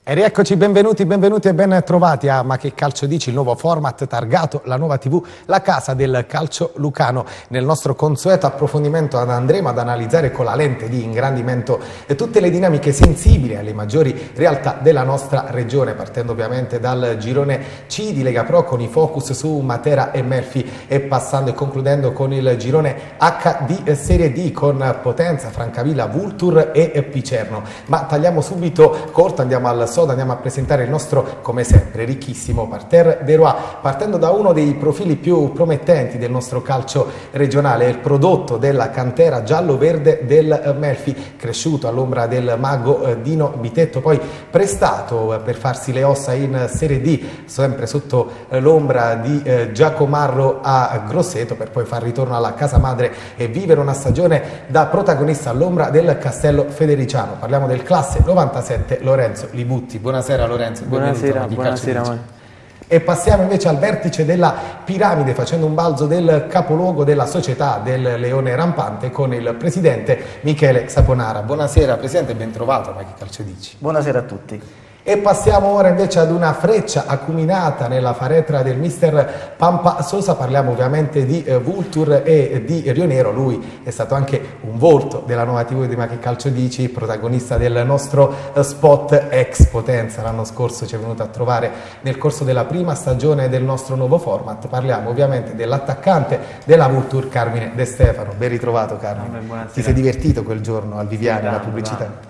E rieccoci, benvenuti e ben trovati a Ma che calcio dici, il nuovo format targato La Nuova TV, la casa del calcio lucano. Nel nostro consueto approfondimento andremo ad analizzare con la lente di ingrandimento tutte le dinamiche sensibili alle maggiori realtà della nostra regione, partendo ovviamente dal girone C di Lega Pro con i focus su Matera e Melfi e passando e concludendo con il girone H di Serie D con Potenza, Francavilla, Vultur e Picerno. Ma tagliamo subito corto, andiamo al sodo, andiamo a presentare il nostro, come sempre, ricchissimo parterre de Roi, partendo da uno dei profili più promettenti del nostro calcio regionale, il prodotto della cantera giallo-verde del Melfi, cresciuto all'ombra del mago Dino Bitetto, poi prestato per farsi le ossa in Serie D, sempre sotto l'ombra di Giacomarro a Grosseto, per poi far ritorno alla casa madre e vivere una stagione da protagonista all'ombra del Castello Federiciano. Parliamo del classe 97 Lorenzo Libutti. Buonasera Lorenzo. Buonasera. E passiamo invece al vertice della piramide, facendo un balzo del capoluogo della società del Leone Rampante con il presidente Michele Saponara. Buonasera Presidente, ben trovato. Ma che calcio dici? Buonasera a tutti. E passiamo ora invece ad una freccia acuminata nella faretra del mister Pampa Sosa. Parliamo ovviamente di Vultur e di Rionero. Lui è stato anche un volto della Nuova TV di Ma che calcio dici, protagonista del nostro spot ex Potenza. L'anno scorso ci è venuto a trovare nel corso della prima stagione del nostro nuovo format. Parliamo ovviamente dell'attaccante della Vultur, Carmine De Stefano. Ben ritrovato Carmine. Ti sei divertito quel giorno al Viviani, alla pubblicità?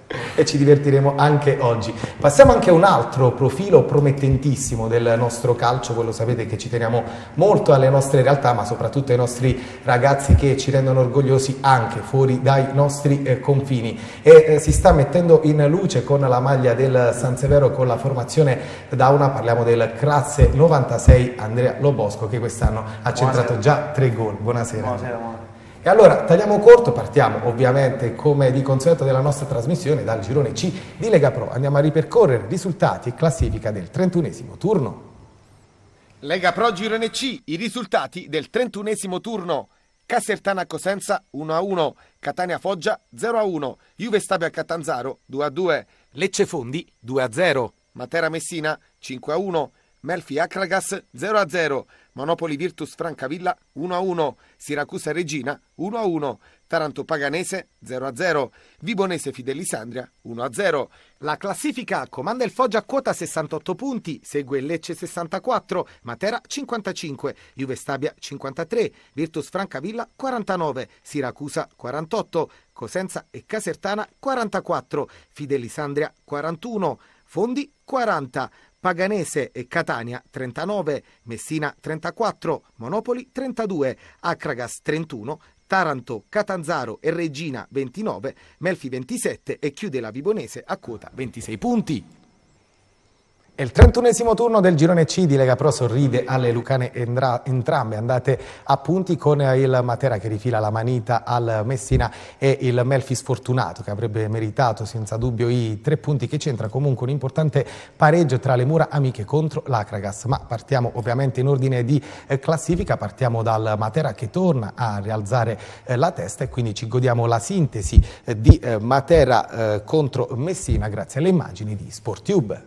E ci divertiremo anche oggi. Passiamo anche a un altro profilo promettentissimo del nostro calcio. Voi lo sapete che ci teniamo molto alle nostre realtà, ma soprattutto ai nostri ragazzi che ci rendono orgogliosi anche fuori dai nostri confini, e si sta mettendo in luce con la maglia del San Severo, con la formazione da una. Parliamo del classe 96 Andrea Lobosco, che quest'anno ha centrato già 3 gol. Buonasera. Buonasera. E allora tagliamo corto, partiamo ovviamente come di consueto della nostra trasmissione dal girone C di Lega Pro. Andiamo a ripercorrere risultati e classifica del 31esimo turno. Lega Pro girone C, i risultati del 31esimo turno. Casertana Cosenza 1-1, Catania Foggia 0-1, Juve Stabia Catanzaro 2-2, Lecce Fondi 2-0, Matera Messina 5-1, Melfi Acragas 0-0, Monopoli Virtus Francavilla 1-1, Siracusa Regina 1-1, Taranto Paganese 0-0, Vibonese Fidelisandria 1-0. La classifica comanda il Foggia a quota 68 punti, segue il Lecce 64, Matera 55, Juve Stabia 53, Virtus Francavilla 49, Siracusa 48, Cosenza e Casertana 44, Fidelisandria 41, Fondi 40, Paganese e Catania 39, Messina 34, Monopoli 32, Acragas 31, Taranto, Catanzaro e Regina 29, Melfi 27 e chiude la Vibonese a quota 26 punti. È il 31esimo turno del girone C di Lega Pro, sorride alle lucane entrambe, andate a punti con il Matera che rifila la manita al Messina e il Melfi sfortunato che avrebbe meritato senza dubbio i 3 punti, che c'entra comunque un importante pareggio tra le mura amiche contro l'Acragas. Ma partiamo ovviamente in ordine di classifica, partiamo dal Matera che torna a rialzare la testa, e quindi ci godiamo la sintesi di Matera contro Messina grazie alle immagini di SportTube.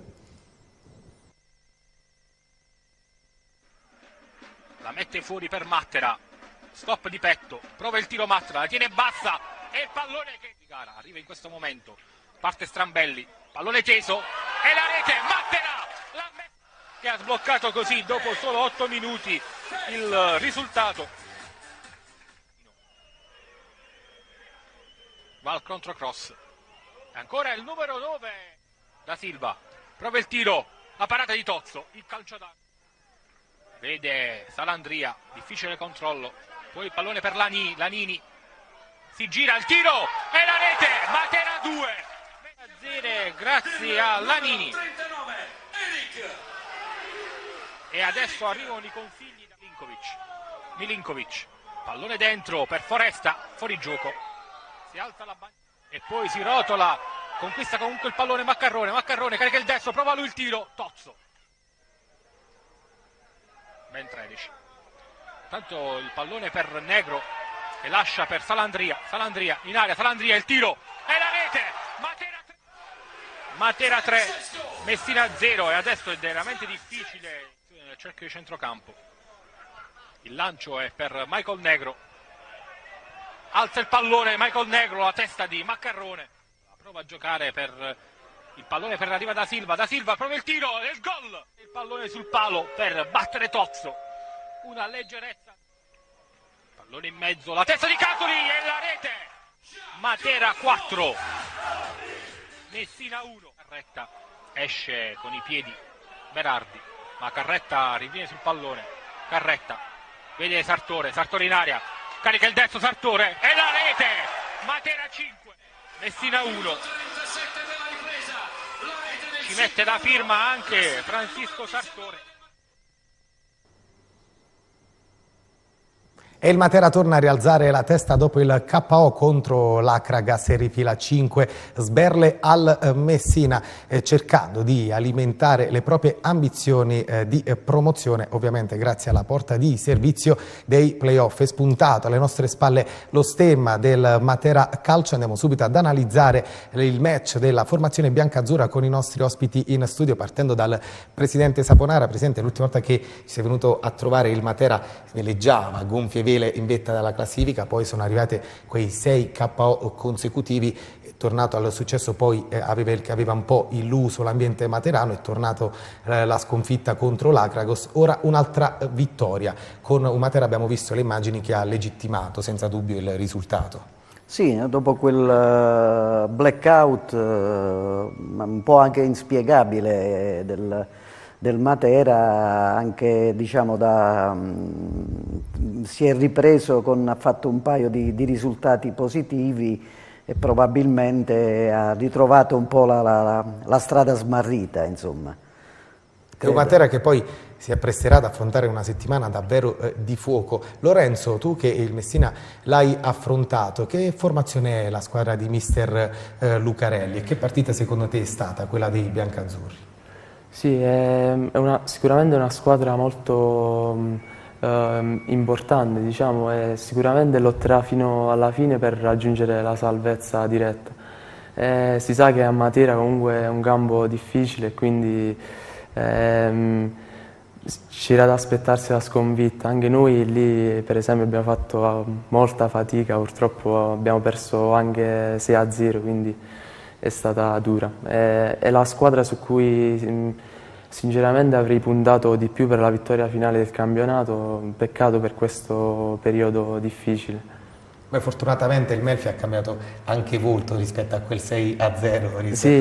Mette fuori per Mattera, stop di petto, prova il tiro Mattera, la tiene bassa e il pallone che di gara arriva in questo momento, parte Strambelli, pallone teso e la rete, Mattera che ha sbloccato così dopo solo 8 minuti il risultato. Va al controcross, ancora il numero 9 da Silva, prova il tiro, la parata di Tozzo, il calcio d'angolo. Vede Salandria, difficile controllo, poi il pallone per Lanini, si gira il tiro e la rete, Matera 2, grazie a Lanini. E adesso arrivano i consigli da Milinkovic, pallone dentro per Foresta, fuori gioco, si alza la bandiera e poi si rotola, conquista comunque il pallone Maccarrone, carica il destro, prova lui il tiro, Tozzo. Ben 13. Tanto il pallone per Negro che lascia per Salandria in area, Salandria il tiro e la rete, Matera 3, Messina 0 e adesso è veramente difficile nel cerchio di centrocampo. Il lancio è per Michael Negro, alza il pallone Michael Negro, la testa di Maccarrone, prova a giocare per il pallone per arriva da Silva prova il tiro e il gol, il pallone sul palo per battere Tozzo, una leggerezza, pallone in mezzo, la testa di Casoli e la rete. Matera 4 Messina 1. Carretta esce con i piedi Berardi, ma Carretta riviene sul pallone, Carretta vede Sartore in aria, carica il destro Sartore e la rete. Matera 5 Messina 1. Ci mette la firma anche Francisco Sartore. E il Matera torna a rialzare la testa dopo il KO contro l'Acragas e rifila 5 sberle al Messina, cercando di alimentare le proprie ambizioni di promozione, ovviamente grazie alla porta di servizio dei playoff. È spuntato alle nostre spalle lo stemma del Matera Calcio. Andiamo subito ad analizzare il match della formazione biancazzurra con i nostri ospiti in studio, partendo dal presidente Saponara. Presidente, l'ultima volta che ci sei venuto a trovare il Matera veleggiava gonfie vele in vetta dalla classifica, poi sono arrivate quei 6 KO consecutivi, è tornato al successo, poi aveva un po' illuso l'ambiente materano, è tornato la sconfitta contro l'Acragos, ora un'altra vittoria. Con un Matera abbiamo visto le immagini che ha legittimato senza dubbio il risultato. Sì, dopo quel blackout un po' anche inspiegabile del Matera, anche diciamo si è ripreso, ha fatto un paio di risultati positivi e probabilmente ha ritrovato un po' la strada smarrita, insomma. È un Matera che poi si appresterà ad affrontare una settimana davvero di fuoco. Lorenzo, tu che il Messina l'hai affrontato, che formazione è la squadra di mister Lucarelli e che partita secondo te è stata quella dei biancazzurri? Sì, sicuramente una squadra molto importante, diciamo, e sicuramente lotterà fino alla fine per raggiungere la salvezza diretta. Si sa che a Matera comunque è un campo difficile, quindi c'era da aspettarsi la sconfitta. Anche noi lì, per esempio, abbiamo fatto molta fatica, purtroppo abbiamo perso anche 6-0, quindi è stata dura. È la squadra su cui sinceramente avrei puntato di più per la vittoria finale del campionato, peccato per questo periodo difficile. Beh, fortunatamente il Melfi ha cambiato anche volto rispetto a quel 6-0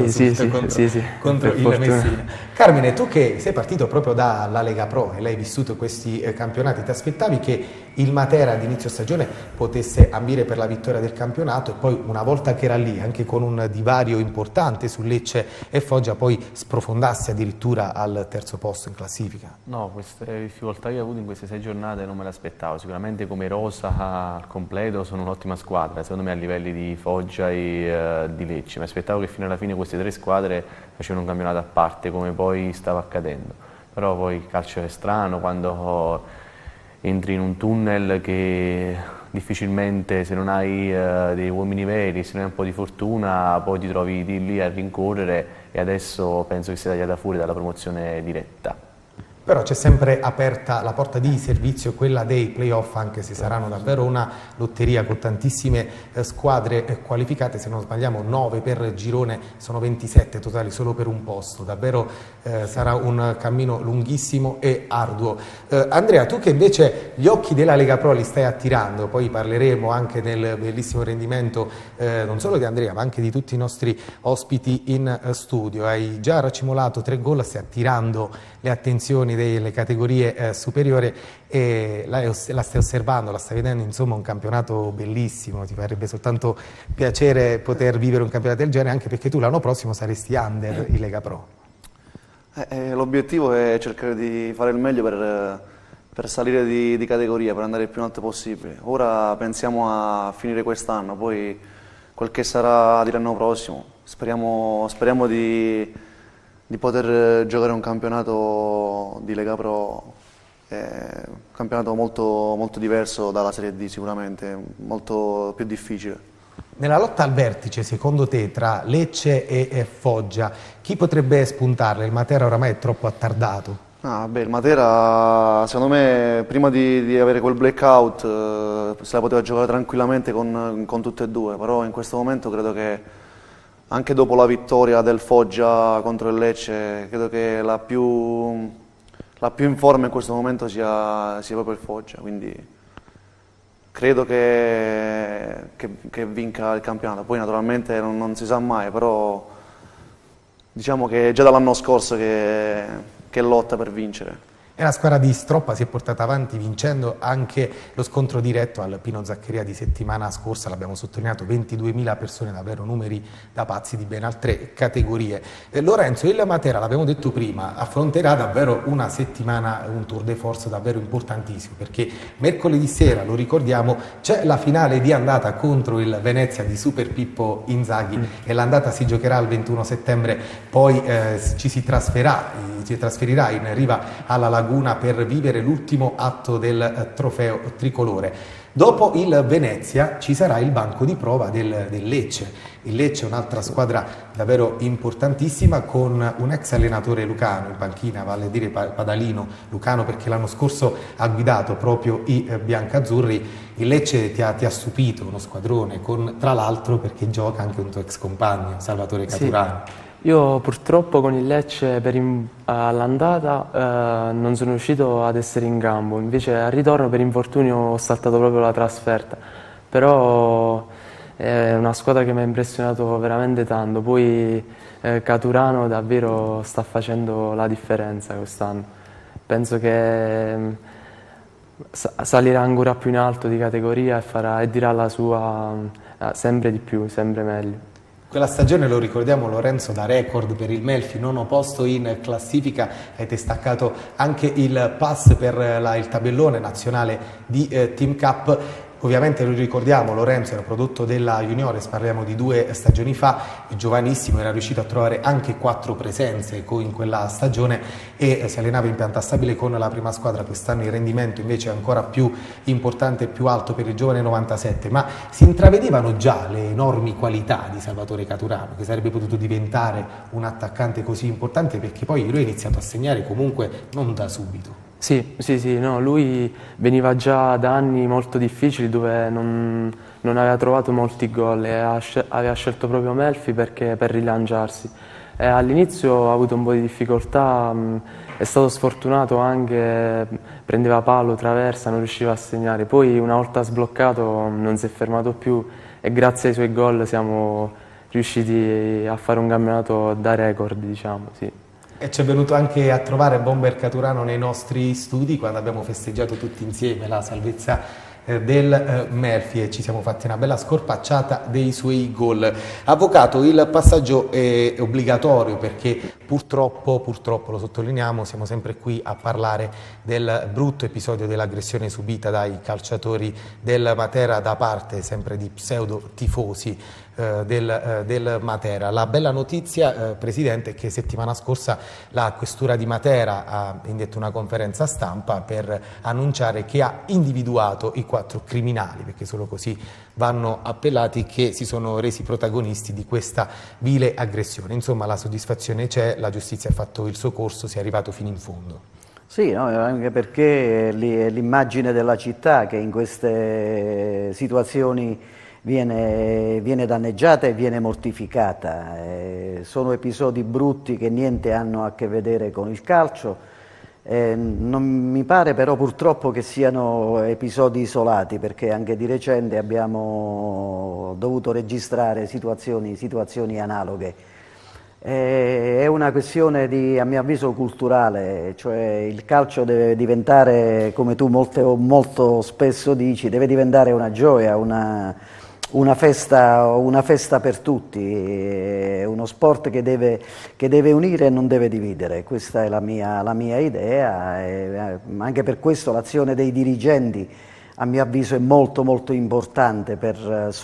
contro il Messina. Carmine, tu che sei partito proprio dalla Lega Pro e l'hai vissuto questi campionati, ti aspettavi che il Matera ad inizio stagione potesse ambire per la vittoria del campionato e poi una volta che era lì, anche con un divario importante su Lecce e Foggia, poi sprofondasse addirittura al terzo posto in classifica? No, queste difficoltà che ho avuto in queste 6 giornate non me le aspettavo. Sicuramente come rosa al completo sono un'ottima squadra, secondo me a livelli di Foggia e di Lecce. Mi aspettavo che fino alla fine queste 3 squadre facevano un campionato a parte, come poi stava accadendo. Però poi il calcio è strano quando entri in un tunnel che difficilmente, se non hai dei uomini veri, se non hai un po' di fortuna, poi ti trovi lì a rincorrere e adesso penso che sia tagliata fuori dalla promozione diretta. Però c'è sempre aperta la porta di servizio, quella dei playoff, anche se saranno davvero una lotteria con tantissime squadre qualificate. Se non sbagliamo 9 per girone, sono 27 totali solo per un posto. Davvero sarà un cammino lunghissimo e arduo. Andrea, tu che invece gli occhi della Lega Pro li stai attirando, poi parleremo anche del bellissimo rendimento non solo di Andrea ma anche di tutti i nostri ospiti in studio. Hai già racimolato 3 gol, stai attirando le attenzioni delle categorie superiori e la stai osservando, la stai vedendo, insomma un campionato bellissimo, ti farebbe soltanto piacere poter vivere un campionato del genere, anche perché tu l'anno prossimo saresti under in Lega Pro. L'obiettivo è cercare di fare il meglio per salire di categoria, per andare il più in alto possibile. Ora pensiamo a finire quest'anno, poi quel che sarà l'anno prossimo, speriamo di poter giocare un campionato di Lega Pro, un campionato molto diverso dalla Serie D sicuramente, molto più difficile. Nella lotta al vertice, secondo te, tra Lecce e Foggia, chi potrebbe spuntarle? Il Matera oramai è troppo attardato. Il Matera, secondo me, prima di avere quel blackout, se la poteva giocare tranquillamente con tutte e due, però in questo momento credo che, anche dopo la vittoria del Foggia contro il Lecce, credo che la più in forma in questo momento sia proprio il Foggia, quindi credo che vinca il campionato. Poi naturalmente non si sa mai, però diciamo che è già dall'anno scorso che lotta per vincere. E la squadra di Stroppa si è portata avanti vincendo anche lo scontro diretto al Pino Zaccheria di settimana scorsa, l'abbiamo sottolineato, 22.000 persone, davvero numeri da pazzi di ben altre categorie. Lorenzo, il Matera, l'abbiamo detto prima, affronterà davvero una settimana, un tour de force davvero importantissimo, perché mercoledì sera, lo ricordiamo, c'è la finale di andata contro il Venezia di Super Pippo Inzaghi e l'andata si giocherà il 21 settembre, poi ci si trasferirà in riva alla Laguna per vivere l'ultimo atto del trofeo tricolore. Dopo il Venezia ci sarà il banco di prova del Lecce. Il Lecce è un'altra squadra davvero importantissima, con un ex allenatore lucano in panchina, vale a dire Padalino, lucano perché l'anno scorso ha guidato proprio i biancazzurri. Il Lecce ti ha stupito, uno squadrone, tra l'altro perché gioca anche un tuo ex compagno, Salvatore Caturano. Sì. Io purtroppo con il Lecce all'andata non sono riuscito ad essere in campo, invece al ritorno per infortunio ho saltato proprio la trasferta, però è una squadra che mi ha impressionato veramente tanto. Poi Caturano davvero sta facendo la differenza quest'anno, penso che salirà ancora più in alto di categoria e dirà la sua sempre di più, sempre meglio. Quella stagione, lo ricordiamo Lorenzo, da record per il Melfi, nono posto in classifica, avete staccato anche il pass per il tabellone nazionale di Team Cup. Ovviamente lo ricordiamo, Lorenzo era prodotto della Juniores, parliamo di 2 stagioni fa, giovanissimo, era riuscito a trovare anche 4 presenze in quella stagione e si allenava in pianta stabile con la prima squadra. Quest'anno il rendimento invece è ancora più importante e più alto per il giovane 97, ma si intravedevano già le enormi qualità di Salvatore Caturano, che sarebbe potuto diventare un attaccante così importante, perché poi lui ha iniziato a segnare comunque non da subito. Sì, no, lui veniva già da anni molto difficili dove non aveva trovato molti gol e aveva scelto proprio Melfi per rilanciarsi. All'inizio ha avuto un po' di difficoltà, è stato sfortunato anche, prendeva palo, traversa, non riusciva a segnare. Poi una volta sbloccato non si è fermato più e grazie ai suoi gol siamo riusciti a fare un campionato da record, diciamo, sì. E ci è venuto anche a trovare Bomber Caturano nei nostri studi quando abbiamo festeggiato tutti insieme la salvezza del Melfi e ci siamo fatti una bella scorpacciata dei suoi gol. Avvocato, il passaggio è obbligatorio perché purtroppo lo sottolineiamo, siamo sempre qui a parlare del brutto episodio dell'aggressione subita dai calciatori del Matera da parte sempre di pseudo tifosi del Matera. La bella notizia, Presidente, è che settimana scorsa la Questura di Matera ha indetto una conferenza stampa per annunciare che ha individuato i 4 criminali, perché solo così vanno appellati, che si sono resi protagonisti di questa vile aggressione. Insomma, la soddisfazione c'è, la giustizia ha fatto il suo corso, si è arrivato fino in fondo. Sì, no, anche perché è l'immagine della città che in queste situazioni viene danneggiata e viene mortificata. Sono episodi brutti che niente hanno a che vedere con il calcio. Non mi pare però purtroppo che siano episodi isolati, perché anche di recente abbiamo dovuto registrare situazioni analoghe. È una questione a mio avviso culturale, cioè il calcio deve diventare, come tu molto spesso dici, deve diventare una gioia, una festa per tutti, è uno sport che deve unire e non deve dividere. Questa è la mia idea, anche per questo l'azione dei dirigenti a mio avviso è molto importante per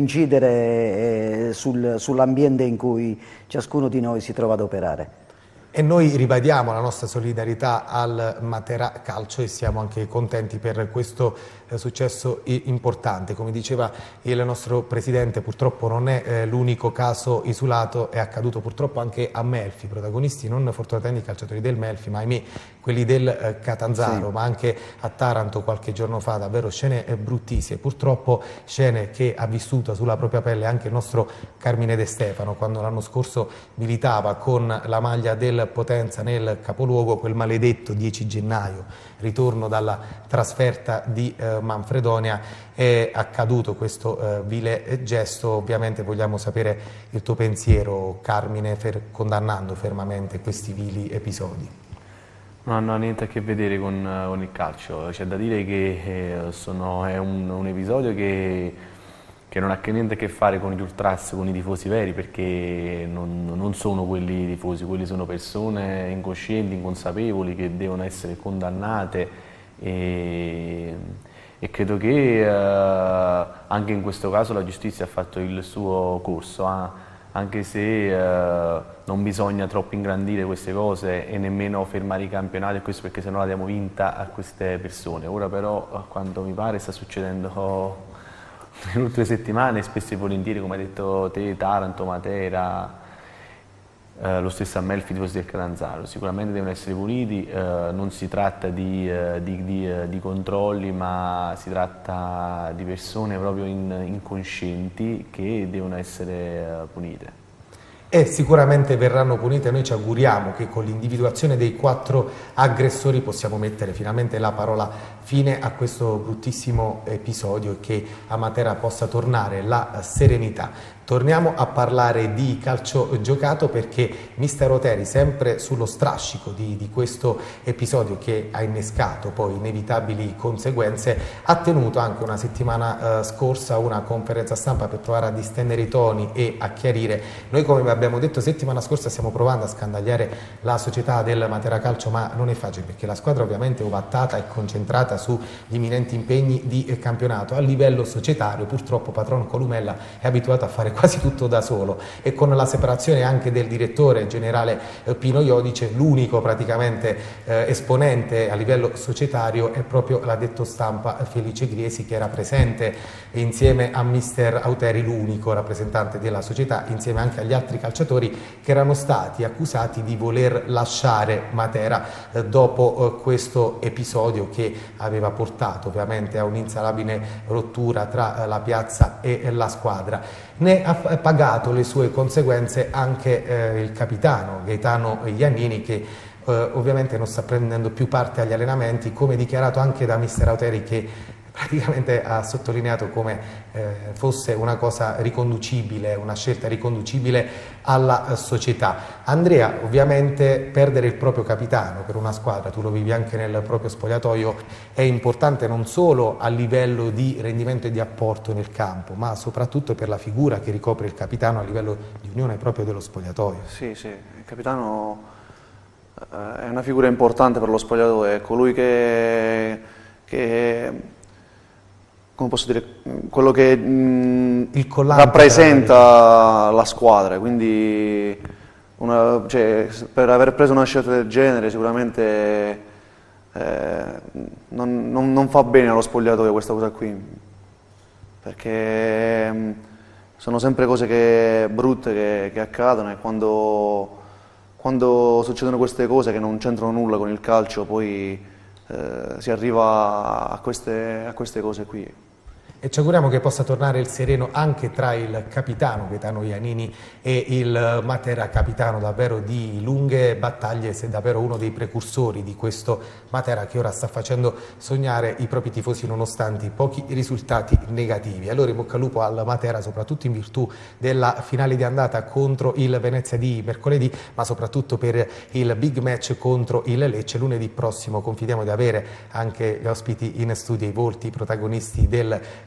incidere sull'ambiente in cui ciascuno di noi si trova ad operare. E noi ribadiamo la nostra solidarietà al Matera Calcio e siamo anche contenti per questo successo importante. Come diceva il nostro Presidente, purtroppo non è l'unico caso isolato, è accaduto purtroppo anche a Melfi, protagonisti non fortunatamente i calciatori del Melfi, ma ahimè quelli del Catanzaro, sì, ma anche a Taranto qualche giorno fa, davvero scene bruttissime, purtroppo scene che ha vissuto sulla propria pelle anche il nostro Carmine De Stefano, quando l'anno scorso militava con la maglia del Potenza nel capoluogo, quel maledetto 10 gennaio, ritorno dalla trasferta di Manfredonia, è accaduto questo vile gesto. Ovviamente vogliamo sapere il tuo pensiero, Carmine, condannando fermamente questi vili episodi. Non hanno niente a che vedere con il calcio, c'è da dire che è un episodio che non ha niente a che fare con gli ultras, con i tifosi veri, perché non sono quelli tifosi, quelli sono persone incoscienti, inconsapevoli, che devono essere condannate e credo che anche in questo caso la giustizia ha fatto il suo corso, anche se non bisogna troppo ingrandire queste cose e nemmeno fermare i campionati, questo perché sennò la diamo vinta a queste persone. Ora però, a quanto mi pare, sta succedendo nelle ultime settimane, spesso e volentieri, come hai detto te, Taranto, Matera, lo stesso Amelfi, i tifosi del Catanzaro. Sicuramente devono essere puniti, non si tratta di controlli, ma si tratta di persone proprio incoscienti che devono essere punite. E sicuramente verranno punite. Noi ci auguriamo che con l'individuazione dei 4 aggressori possiamo mettere finalmente la parola fine a questo bruttissimo episodio e che a Matera possa tornare la serenità. Torniamo a parlare di calcio giocato perché mister Oteri, sempre sullo strascico di questo episodio che ha innescato poi inevitabili conseguenze, ha tenuto anche una settimana scorsa una conferenza stampa per provare a distendere i toni e a chiarire. Noi, come abbiamo detto settimana scorsa, stiamo provando a scandagliare la società del Matera Calcio, ma non è facile perché la squadra ovviamente è ovattata e concentrata sugli imminenti impegni di campionato. A livello societario purtroppo Patron Columella è abituato a fare quasi tutto da solo e con la separazione anche del direttore generale Pino Iodice, l'unico praticamente esponente a livello societario è proprio l'addetto stampa Felice Griesi, che era presente insieme a mister Auteri, l'unico rappresentante della società, insieme anche agli altri calciatori che erano stati accusati di voler lasciare Matera dopo questo episodio che aveva portato ovviamente a un'insalabile rottura tra la piazza e la squadra. Ne ha pagato le sue conseguenze anche il capitano Gaetano Iannini, che ovviamente non sta prendendo più parte agli allenamenti, come dichiarato anche da mister Auteri, che praticamente ha sottolineato come fosse una cosa riconducibile, una scelta riconducibile alla società. Andrea, ovviamente perdere il proprio capitano per una squadra, tu lo vivi anche nel proprio spogliatoio, è importante non solo a livello di rendimento e di apporto nel campo, ma soprattutto per la figura che ricopre il capitano a livello di unione proprio dello spogliatoio. Sì, il capitano è una figura importante per lo spogliatoio, è colui che come posso dire, quello che rappresenta la squadra, quindi per aver preso una scelta del genere sicuramente non fa bene allo spogliatoio questa cosa qui, perché sono sempre cose brutte che accadono e quando succedono queste cose che non c'entrano nulla con il calcio poi si arriva a queste cose qui. E ci auguriamo che possa tornare il sereno anche tra il capitano Gaetano Iannini e il Matera capitano, davvero di lunghe battaglie, se davvero uno dei precursori di questo Matera che ora sta facendo sognare i propri tifosi nonostante i pochi risultati negativi. Allora in bocca al lupo al Matera, soprattutto in virtù della finale di andata contro il Venezia di mercoledì, ma soprattutto per il big match contro il Lecce lunedì prossimo. Confidiamo di avere anche gli ospiti in studio, i volti protagonisti del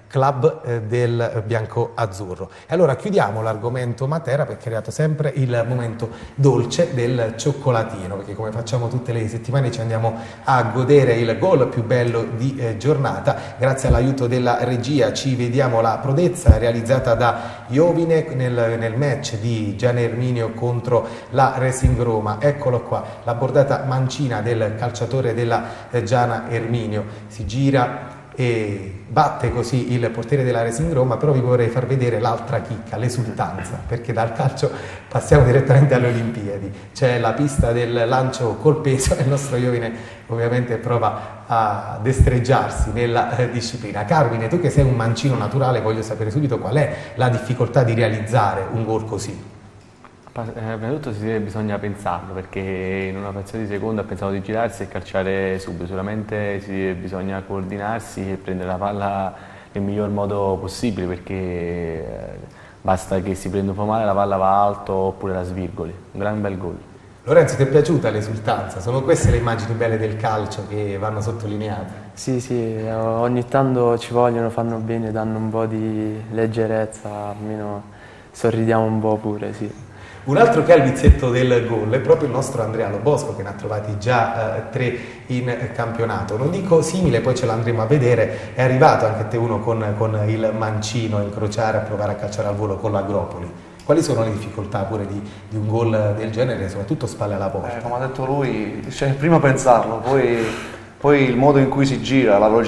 club del bianco-azzurro. E allora chiudiamo l'argomento Matera perché è arrivato sempre il momento dolce del cioccolatino, perché come facciamo tutte le settimane ci andiamo a godere il gol più bello di giornata. Grazie all'aiuto della regia ci vediamo la prodezza realizzata da Iovine nel match di Gianni Erminio contro la Racing Roma. Eccolo qua, la bordata mancina del calciatore della Giana Erminio, si gira e batte così il portiere della Racing Roma. Però vi vorrei far vedere l'altra chicca, l'esultanza, perché dal calcio passiamo direttamente alle Olimpiadi. C'è la pista del lancio col peso e il nostro Iovine ovviamente prova a destreggiarsi nella disciplina. Carmine, tu che sei un mancino naturale, voglio sapere subito qual è la difficoltà di realizzare un gol così. Prima di tutto bisogna pensarlo, perché in una frazione di secondo ha pensato di girarsi e calciare subito. Sicuramente bisogna coordinarsi e prendere la palla nel miglior modo possibile, perché basta che si prenda un po' male, la palla va alto oppure la svirgoli. Un gran bel gol. Lorenzo, ti è piaciuta l'esultanza? Sono queste le immagini belle del calcio che vanno sottolineate? Sì, ogni tanto ci vogliono, fanno bene, danno un po' di leggerezza, almeno sorridiamo un po' pure, sì. Un altro che ha il vizietto del gol è proprio il nostro Andrea Lobosco, che ne ha trovati già 3 in campionato. Non dico simile, poi ce l'andremo a vedere, è arrivato anche te uno con il mancino a incrociare, a provare a calciare al volo con l'Agropoli. Quali sono le difficoltà pure di un gol del genere, soprattutto spalle alla porta? Come ha detto lui, prima pensarlo, poi il modo in cui si gira, la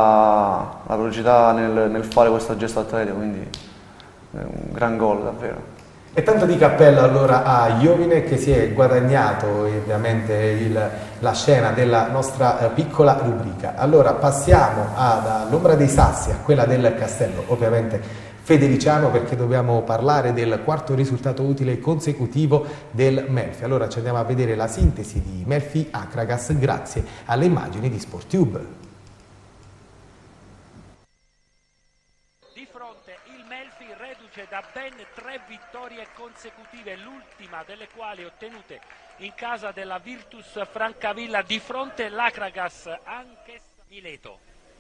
velocità nel fare questo gesto atletico, quindi è un gran gol davvero. E tanto di cappello allora a Iovine, che si è guadagnato ovviamente la scena della nostra piccola rubrica. Allora passiamo dall'ombra dei sassi a quella del castello, ovviamente federiciano, perché dobbiamo parlare del quarto risultato utile consecutivo del Melfi. Allora ci andiamo a vedere la sintesi di Melfi Akragas grazie alle immagini di Sporttube. Da ben 3 vittorie consecutive, l'ultima delle quali ottenute in casa della Virtus Francavilla di fronte all'Akragas, anche Mileto.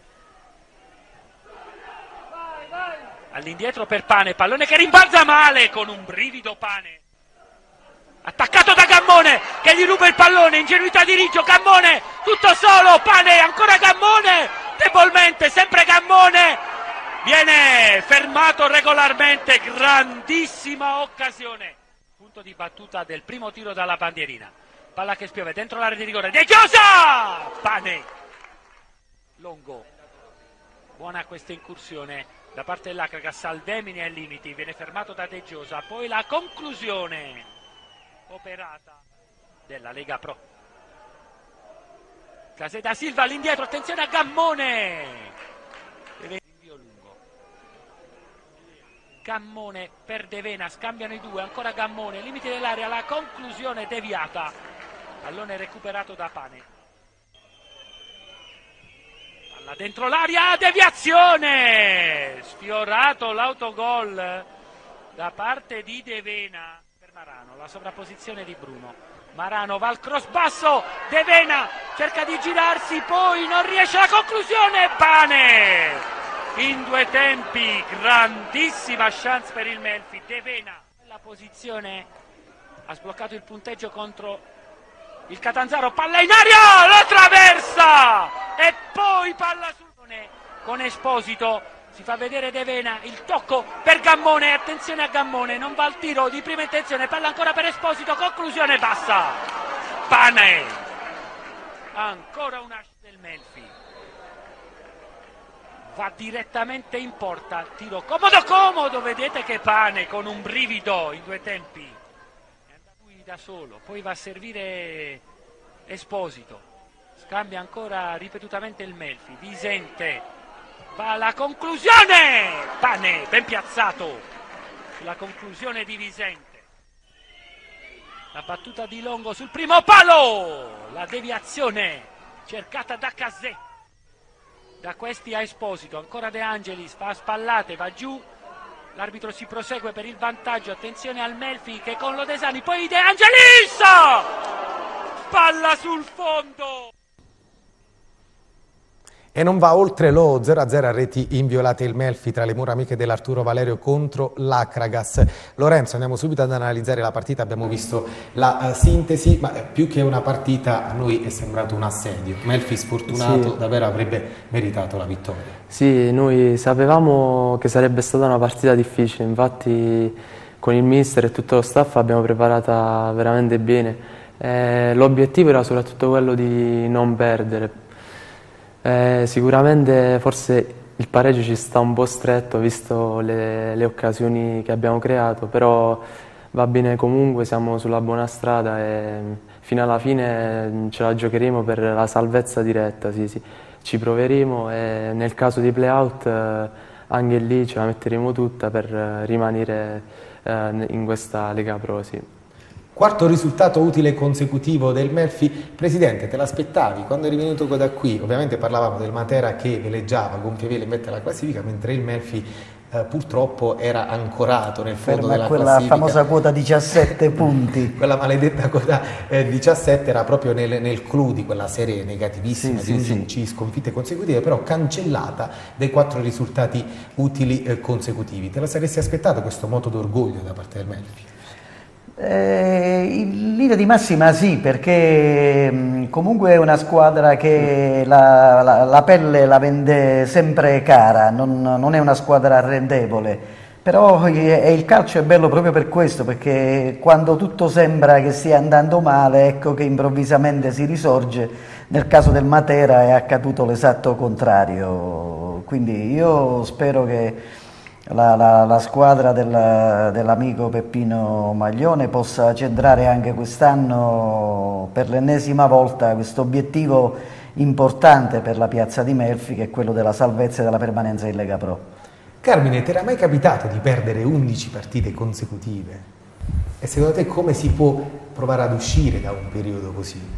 All'indietro per Pane, pallone che rimbalza male con un brivido Pane. Attaccato da Gammone che gli ruba il pallone, ingenuità di Riggio, Gammone tutto solo, Pane, ancora Gammone, debolmente, sempre Gammone. Viene fermato regolarmente, grandissima occasione. Punto di battuta del primo tiro dalla bandierina. Palla che spiove dentro l'area di rigore. De Giosa! Pane. Longo. Buona questa incursione da parte dell'Akragas. Salvemini ai limiti. Viene fermato da De Giosa. Poi la conclusione operata della Lega Pro. Case da Silva all'indietro. Attenzione a Gammone. Gammone per De Vena, scambiano i due, ancora Gammone, limiti dell'area, la conclusione deviata, pallone recuperato da Pane, palla dentro l'area, deviazione, sfiorato l'autogol da parte di De Vena per Marano, la sovrapposizione di Bruno, Marano va al cross basso, De Vena cerca di girarsi, poi non riesce, la conclusione, Pane! In 2 tempi, grandissima chance per il Melfi. De Vena, la posizione, ha sbloccato il punteggio contro il Catanzaro, palla in aria, la traversa e poi palla sul con Esposito, si fa vedere De Vena, il tocco per Gammone, attenzione a Gammone, non va al tiro di prima intenzione, palla ancora per Esposito, conclusione bassa, Pane, ancora una del Melfi. Va direttamente in porta, tiro comodo, vedete che Pane con un brivido in 2 tempi, è andato lui da solo, poi va a servire Esposito, scambia ancora ripetutamente il Melfi, Visente, va alla conclusione, Pane ben piazzato, sulla conclusione di Visente, la battuta di Longo sul primo palo, la deviazione cercata da Casè. Da questi a Esposito, ancora De Angelis, fa a spallate, va giù, l'arbitro si prosegue per il vantaggio, attenzione al Melfi che con Lodesani, poi De Angelis! Palla sul fondo! E non va oltre lo 0-0 a reti inviolate il Melfi tra le mura amiche dell'Arturo Valerio contro l'Acragas. Lorenzo, andiamo subito ad analizzare la partita, abbiamo visto la sintesi, ma più che una partita a noi è sembrato un assedio. Melfi sfortunato, sì, davvero avrebbe meritato la vittoria. Sì, noi sapevamo che sarebbe stata una partita difficile, infatti con il mister e tutto lo staff abbiamo preparata veramente bene. L'obiettivo era soprattutto quello di non perdere. Sicuramente forse il pareggio ci sta un po' stretto visto le occasioni che abbiamo creato, però va bene comunque, siamo sulla buona strada e fino alla fine ce la giocheremo per la salvezza diretta, sì, sì. Ci proveremo e nel caso di play-out anche lì ce la metteremo tutta per rimanere in questa Lega Pro, sì. Quarto risultato utile consecutivo del Melfi. Presidente, te l'aspettavi quando eri venuto da qui? Ovviamente parlavamo del Matera che veleggiava gonfie vele in mezzo alla classifica, mentre il Melfi purtroppo era ancorato nel fondo della classifica. Quella famosa quota 17 punti. Quella maledetta quota 17 era proprio nel clou di quella serie negativissima, sì, di 11 sconfitte consecutive, però cancellata dai 4 risultati utili consecutivi. Te lo saresti aspettato questo moto d'orgoglio da parte del Melfi? In linea di massima sì, perché comunque è una squadra che la pelle la vende sempre cara, non è una squadra arrendevole, però il calcio è bello proprio per questo, perché quando tutto sembra che stia andando male, ecco che improvvisamente si risorge. Nel caso del Matera è accaduto l'esatto contrario, quindi io spero che la squadra dell'amico Peppino Maglione possa centrare anche quest'anno per l'ennesima volta questo obiettivo importante per la piazza di Melfi, che è quello della salvezza e della permanenza in Lega Pro. Carmine, ti era mai capitato di perdere 11 partite consecutive? E secondo te come si può provare ad uscire da un periodo così?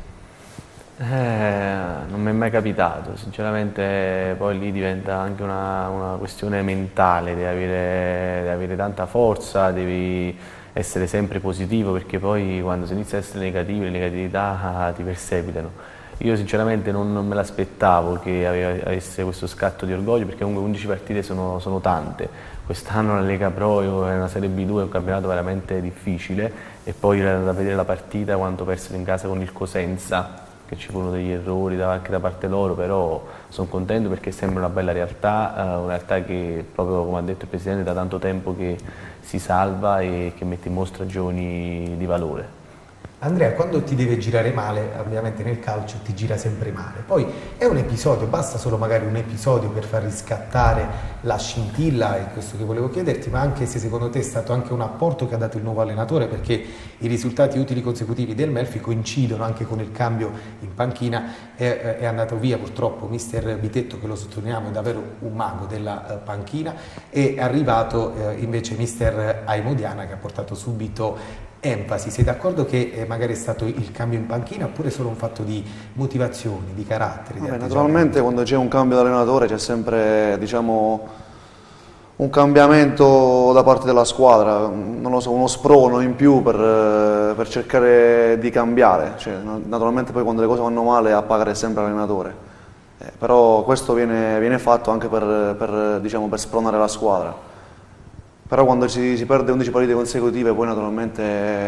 Non mi è mai capitato, sinceramente poi lì diventa anche una questione mentale, devi avere tanta forza, devi essere sempre positivo, perché poi quando si inizia a essere negativi, le negatività ti perseguitano. Io sinceramente non me l'aspettavo che avesse questo scatto di orgoglio, perché comunque 11 partite sono tante. Quest'anno la Lega Pro è una Serie B2, è un campionato veramente difficile, e poi da vedere la partita quando persero in casa con il Cosenza, che ci furono degli errori anche da parte loro, però sono contento perché sembra una bella realtà, una realtà che proprio come ha detto il Presidente da tanto tempo che si salva e che mette in mostra giovani di valore. Andrea, quando ti deve girare male, ovviamente nel calcio ti gira sempre male, poi è un episodio, basta solo magari un episodio per far riscattare la scintilla, è questo che volevo chiederti, ma anche se secondo te è stato anche un apporto che ha dato il nuovo allenatore, perché i risultati utili consecutivi del Melfi coincidono anche con il cambio in panchina, è andato via purtroppo mister Bitetto, che lo sottolineiamo è davvero un mago della panchina, è arrivato invece mister Aimodiana, che ha portato subito enfasi. Sei d'accordo che magari è stato il cambio in panchina oppure solo un fatto di motivazioni, di carattere? Vabbè, naturalmente quando c'è un cambio di allenatore c'è sempre, diciamo, un cambiamento da parte della squadra, non lo so, uno sprono in più per cercare di cambiare. Cioè, naturalmente poi quando le cose vanno male a pagare è sempre l'allenatore, però questo viene fatto anche diciamo, per spronare la squadra. Però quando si perde 11 partite consecutive poi naturalmente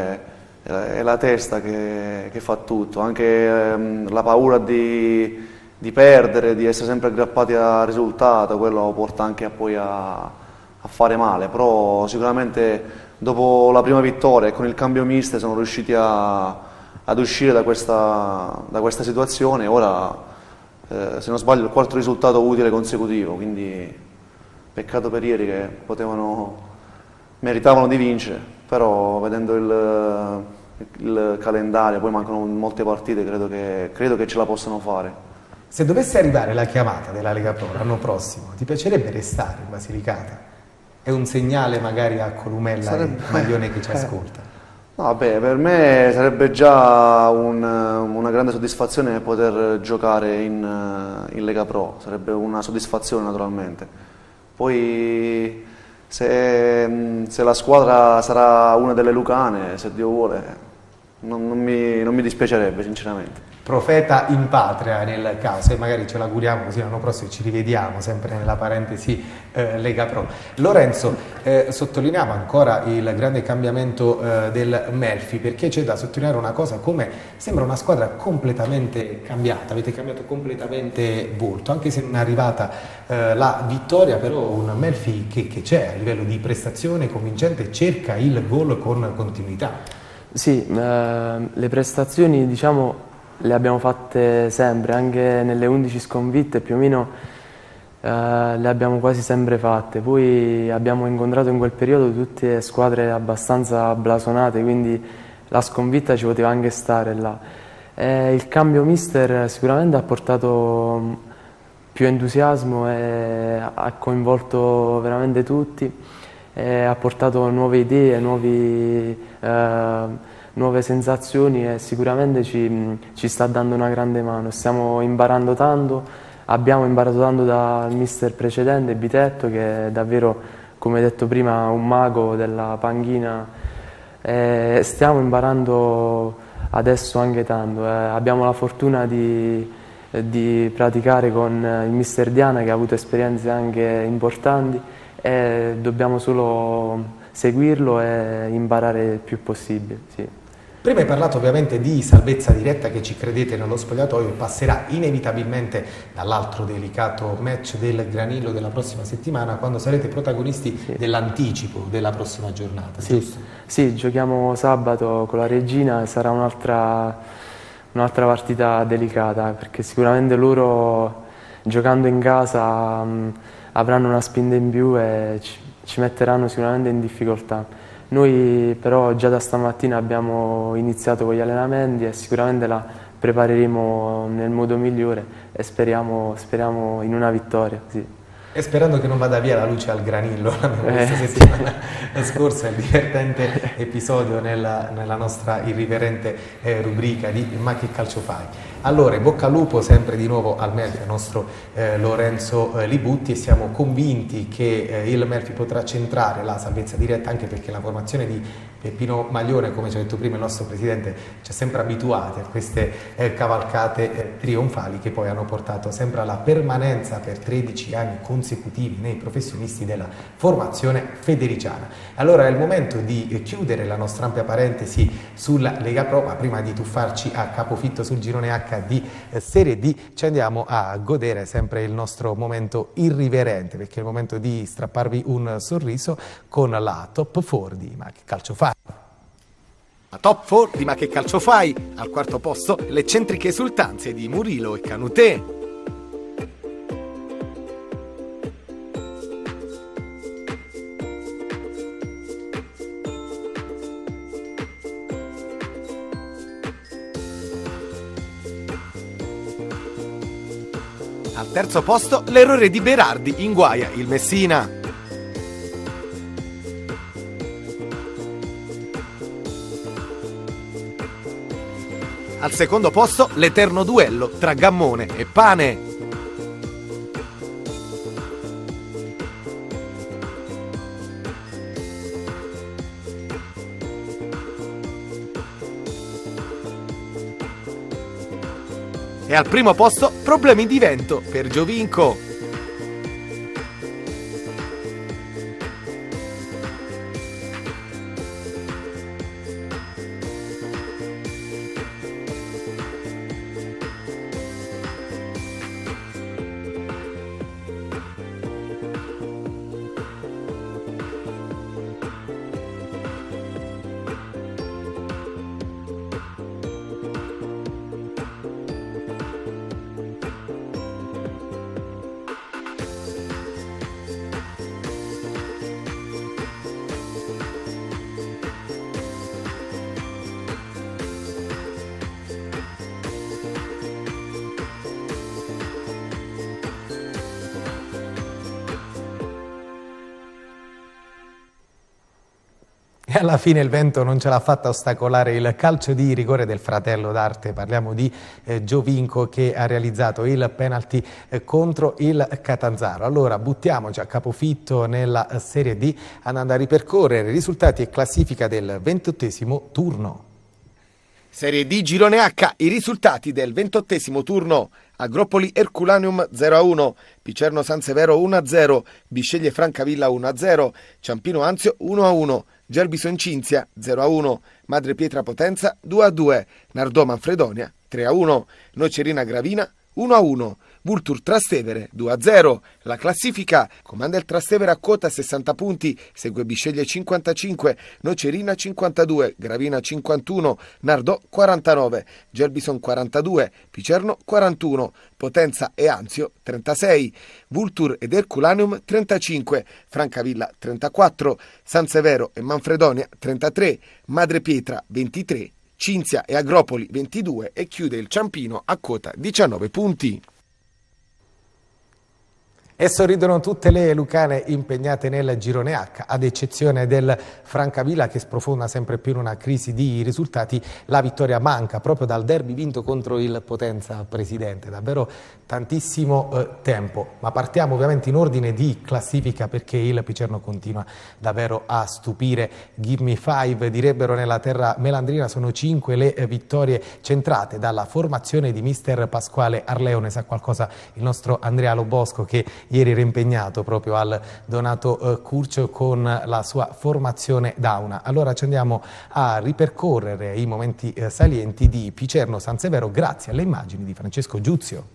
è la testa che fa tutto, anche la paura di perdere, di essere sempre aggrappati al risultato, quello porta anche poi a fare male, però sicuramente dopo la prima vittoria e con il cambio mister sono riusciti ad uscire da questa situazione. Ora se non sbaglio il quarto risultato utile consecutivo, quindi peccato per ieri che meritavano di vincere, però vedendo il calendario, poi mancano molte partite, credo che ce la possano fare. Se dovesse arrivare la chiamata della Lega Pro l'anno prossimo, ti piacerebbe restare in Basilicata? È un segnale magari a Columella e Maglione che ci ascolta? No, vabbè, per me sarebbe già una grande soddisfazione poter giocare in Lega Pro, sarebbe una soddisfazione naturalmente. Poi se la squadra sarà una delle lucane, se Dio vuole, non mi dispiacerebbe sinceramente. profeta in patria nel caso, e magari ce l'auguriamo così l'anno prossimo ci rivediamo sempre nella parentesi Lega Pro. Lorenzo, sottolineiamo ancora il grande cambiamento del Melfi, perché c'è da sottolineare una cosa, come sembra una squadra completamente cambiata, avete cambiato completamente volto, anche se non è arrivata la vittoria, però un Melfi che c'è a livello di prestazione convincente, cerca il gol con continuità. Sì, le prestazioni diciamo le abbiamo fatte sempre, anche nelle 11 sconfitte più o meno le abbiamo quasi sempre fatte. Poi abbiamo incontrato in quel periodo tutte squadre abbastanza blasonate, quindi la sconfitta ci poteva anche stare là. Il cambio mister sicuramente ha portato più entusiasmo e ha coinvolto veramente tutti, ha portato nuove idee, nuove sensazioni, e sicuramente ci sta dando una grande mano. Stiamo imparando tanto, abbiamo imparato tanto dal mister precedente, Bitetto, che è davvero, come detto prima, un mago della panchina. Stiamo imparando adesso anche tanto. Abbiamo la fortuna di praticare con il mister Diana, che ha avuto esperienze anche importanti, e dobbiamo solo seguirlo e imparare il più possibile. Sì. Prima hai parlato ovviamente di salvezza diretta, che ci credete nello spogliatoio, e passerà inevitabilmente dall'altro delicato match del Granillo della prossima settimana, quando sarete protagonisti dell'anticipo della prossima giornata. Sì, giochiamo sabato con la Regina e sarà un'altra partita delicata, perché sicuramente loro, giocando in casa, avranno una spinta in più e ci metteranno sicuramente in difficoltà. Noi però già da stamattina abbiamo iniziato con gli allenamenti e sicuramente la prepareremo nel modo migliore e speriamo in una vittoria. Sì. E sperando che non vada via la luce al Granillo, questa settimana scorsa, il divertente episodio nella nostra irriverente rubrica di Ma che calcio fai? Allora, in bocca al lupo sempre di nuovo al Melfi, al nostro Lorenzo Libutti, e siamo convinti che il Melfi potrà centrare la salvezza diretta, anche perché la formazione di Peppino Maglione, come ci ha detto prima il nostro Presidente, ci ha sempre abituati a queste cavalcate trionfali, che poi hanno portato sempre alla permanenza per 13 anni consecutivi nei professionisti della formazione federiciana. Allora è il momento di chiudere la nostra ampia parentesi sulla Lega Pro, ma prima di tuffarci a capofitto sul girone H di Serie D ci andiamo a godere sempre il nostro momento irriverente, perché è il momento di strapparvi un sorriso con la Top 4 di Ma che calcio fai? La Top 4 di Ma che calcio fai? Al quarto posto le eccentriche esultanze di Murilo e Canutè. Al terzo posto l'errore di Berardi inguaia il Messina. Al secondo posto l'eterno duello tra Gammone e Pane. E al primo posto problemi di vento per Giovinco. E alla fine il vento non ce l'ha fatta ostacolare il calcio di rigore del fratello d'arte, parliamo di Giovinco, che ha realizzato il penalty contro il Catanzaro. Allora buttiamoci a capofitto nella Serie D, andando a ripercorrere risultati e classifica del 28esimo turno. Serie D Girone H, i risultati del 28esimo turno. Agropoli Herculaneum 0-1, Picerno San Severo 1-0, Bisceglie Francavilla 1-0, Ciampino Anzio 1-1, Gerbison Cinzia 0-1, Madre Pietra Potenza 2-2, Nardò Manfredonia 3-1, Nocerina Gravina 1-1, Vultur Trastevere 2-0. La classifica: comanda il Trastevere a quota 60 punti, segue Bisceglie 55, Nocerina 52, Gravina 51, Nardò 49, Gerbison 42, Picerno 41, Potenza e Anzio 36, Vultur ed Herculaneum 35, Francavilla 34, San Severo e Manfredonia 33, Madre Pietra 23, Cinzia e Agropoli 22 e chiude il Ciampino a quota 19 punti. E sorridono tutte le lucane impegnate nel Girone H, ad eccezione del Francavilla che sprofonda sempre più in una crisi di risultati. La vittoria manca proprio dal derby vinto contro il Potenza Presidente, davvero tantissimo tempo. Ma partiamo ovviamente in ordine di classifica perché il Picerno continua davvero a stupire. Give me five, direbbero nella terra melandrina. Sono 5 le vittorie centrate dalla formazione di mister Pasquale Arleo. Ne sa qualcosa il nostro Andrea Lobosco, che ieri era impegnato proprio al Donato Curcio con la sua formazione Dauna. Allora ci andiamo a ripercorrere i momenti salienti di Picerno San Severo grazie alle immagini di Francesco Giuzio.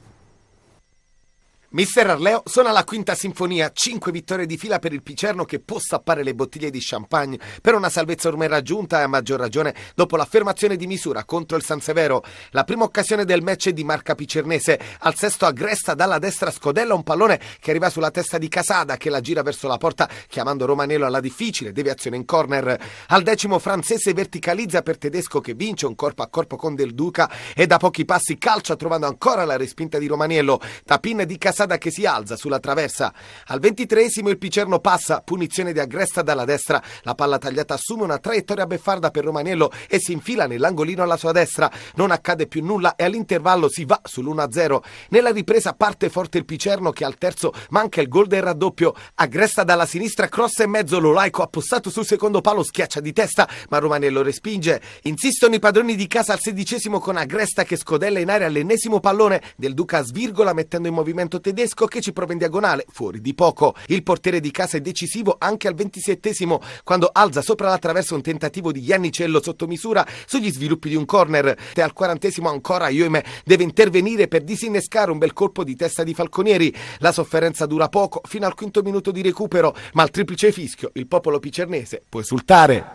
Mister Arleo suona la quinta sinfonia, 5 vittorie di fila per il Picerno che può stappare le bottiglie di champagne per una salvezza ormai raggiunta e a maggior ragione dopo l'affermazione di misura contro il San Severo. La prima occasione del match è di marca picernese, al sesto aggresta dalla destra Scodella un pallone che arriva sulla testa di Casada che la gira verso la porta chiamando Romanello alla difficile deviazione in corner. Al decimo Francese verticalizza per Tedesco che vince un corpo a corpo con Del Duca e da pochi passi calcia trovando ancora la respinta di Romanello, tapin di Casada che si alza sulla traversa. Al 23esimo il Picerno passa, punizione di Agresta dalla destra, la palla tagliata assume una traiettoria beffarda per Romanello e si infila nell'angolino alla sua destra. Non accade più nulla e all'intervallo si va sull'1-0. Nella ripresa parte forte il Picerno che al terzo manca il gol del raddoppio. Agresta dalla sinistra, cross e mezzo, Lolaico appostato sul secondo palo schiaccia di testa ma Romanello respinge. Insistono i padroni di casa al 16esimo con Agresta che scodella in aria all'ennesimo pallone. Del Duca svirgola mettendo in movimento Tedesco che ci prova in diagonale, fuori di poco. Il portiere di casa è decisivo anche al 27esimo quando alza sopra la traversa un tentativo di Iannicello sotto misura sugli sviluppi di un corner. E al 40esimo ancora Ioime deve intervenire per disinnescare un bel colpo di testa di Falconieri. La sofferenza dura poco fino al quinto minuto di recupero, ma al triplice fischio il popolo picernese può esultare.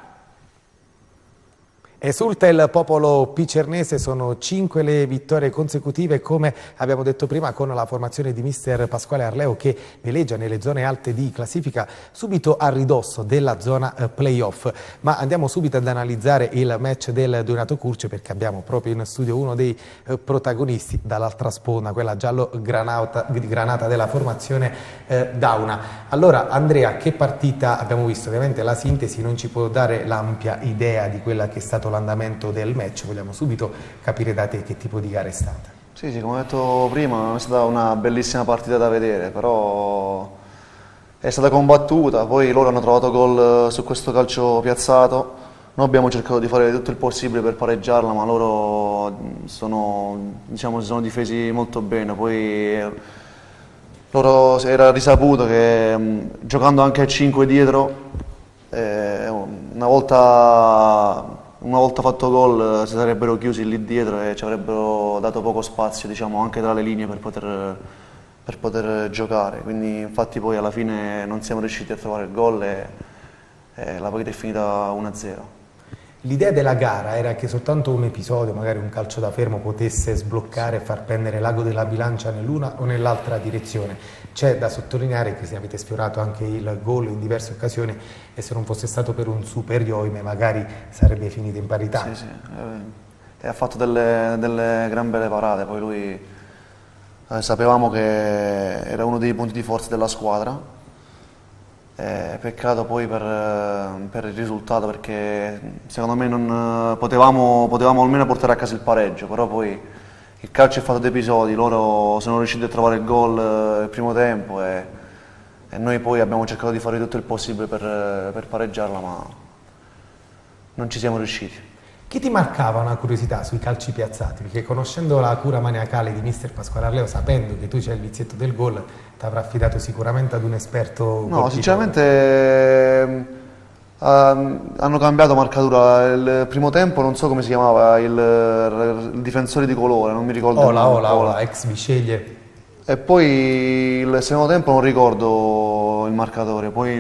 Esulta il popolo picernese, sono 5 le vittorie consecutive come abbiamo detto prima con la formazione di mister Pasquale Arleo che veleggia nelle zone alte di classifica subito a ridosso della zona playoff. Ma andiamo subito ad analizzare il match del Donato Curcio perché abbiamo proprio in studio uno dei protagonisti dall'altra sponda, quella giallo-granata della formazione Dauna. Allora Andrea, che partita abbiamo visto? Ovviamente la sintesi non ci può dare l'ampia idea di quella che è stato l'andamento del match, vogliamo subito capire da te che tipo di gara è stata. Sì, come ho detto prima, è stata una bellissima partita da vedere, però è stata combattuta, poi loro hanno trovato gol su questo calcio piazzato, noi abbiamo cercato di fare tutto il possibile per pareggiarla, ma loro si sono difesi molto bene, poi loro era risaputo che giocando anche a 5 dietro, una volta fatto gol si sarebbero chiusi lì dietro e ci avrebbero dato poco spazio, diciamo, anche tra le linee per poter giocare. Quindi infatti poi alla fine non siamo riusciti a trovare il gol e la partita è finita 1-0. L'idea della gara era che soltanto un episodio, magari un calcio da fermo, potesse sbloccare e far pendere l'ago della bilancia nell'una o nell'altra direzione. C'è da sottolineare che se avete sfiorato anche il gol in diverse occasioni e se non fosse stato per un super Ioime magari sarebbe finito in parità. Sì, e ha fatto delle gran belle parate, poi lui sapevamo che era uno dei punti di forza della squadra. Peccato poi per il risultato perché secondo me non potevamo almeno portare a casa il pareggio, però poi il calcio è fatto di episodi, loro sono riusciti a trovare il gol il primo tempo e noi poi abbiamo cercato di fare tutto il possibile per pareggiarla, ma non ci siamo riusciti. Chi ti marcava una curiosità sui calci piazzati? Perché conoscendo la cura maniacale di mister Pasquale Arleo, sapendo che tu c'hai il vizietto del gol, ti avrà affidato sicuramente ad un esperto. No, sinceramente hanno cambiato marcatura. Il primo tempo non so come si chiamava il difensore di colore, non mi ricordo. Ola, ex Bisceglie. E poi il secondo tempo non ricordo il marcatore, poi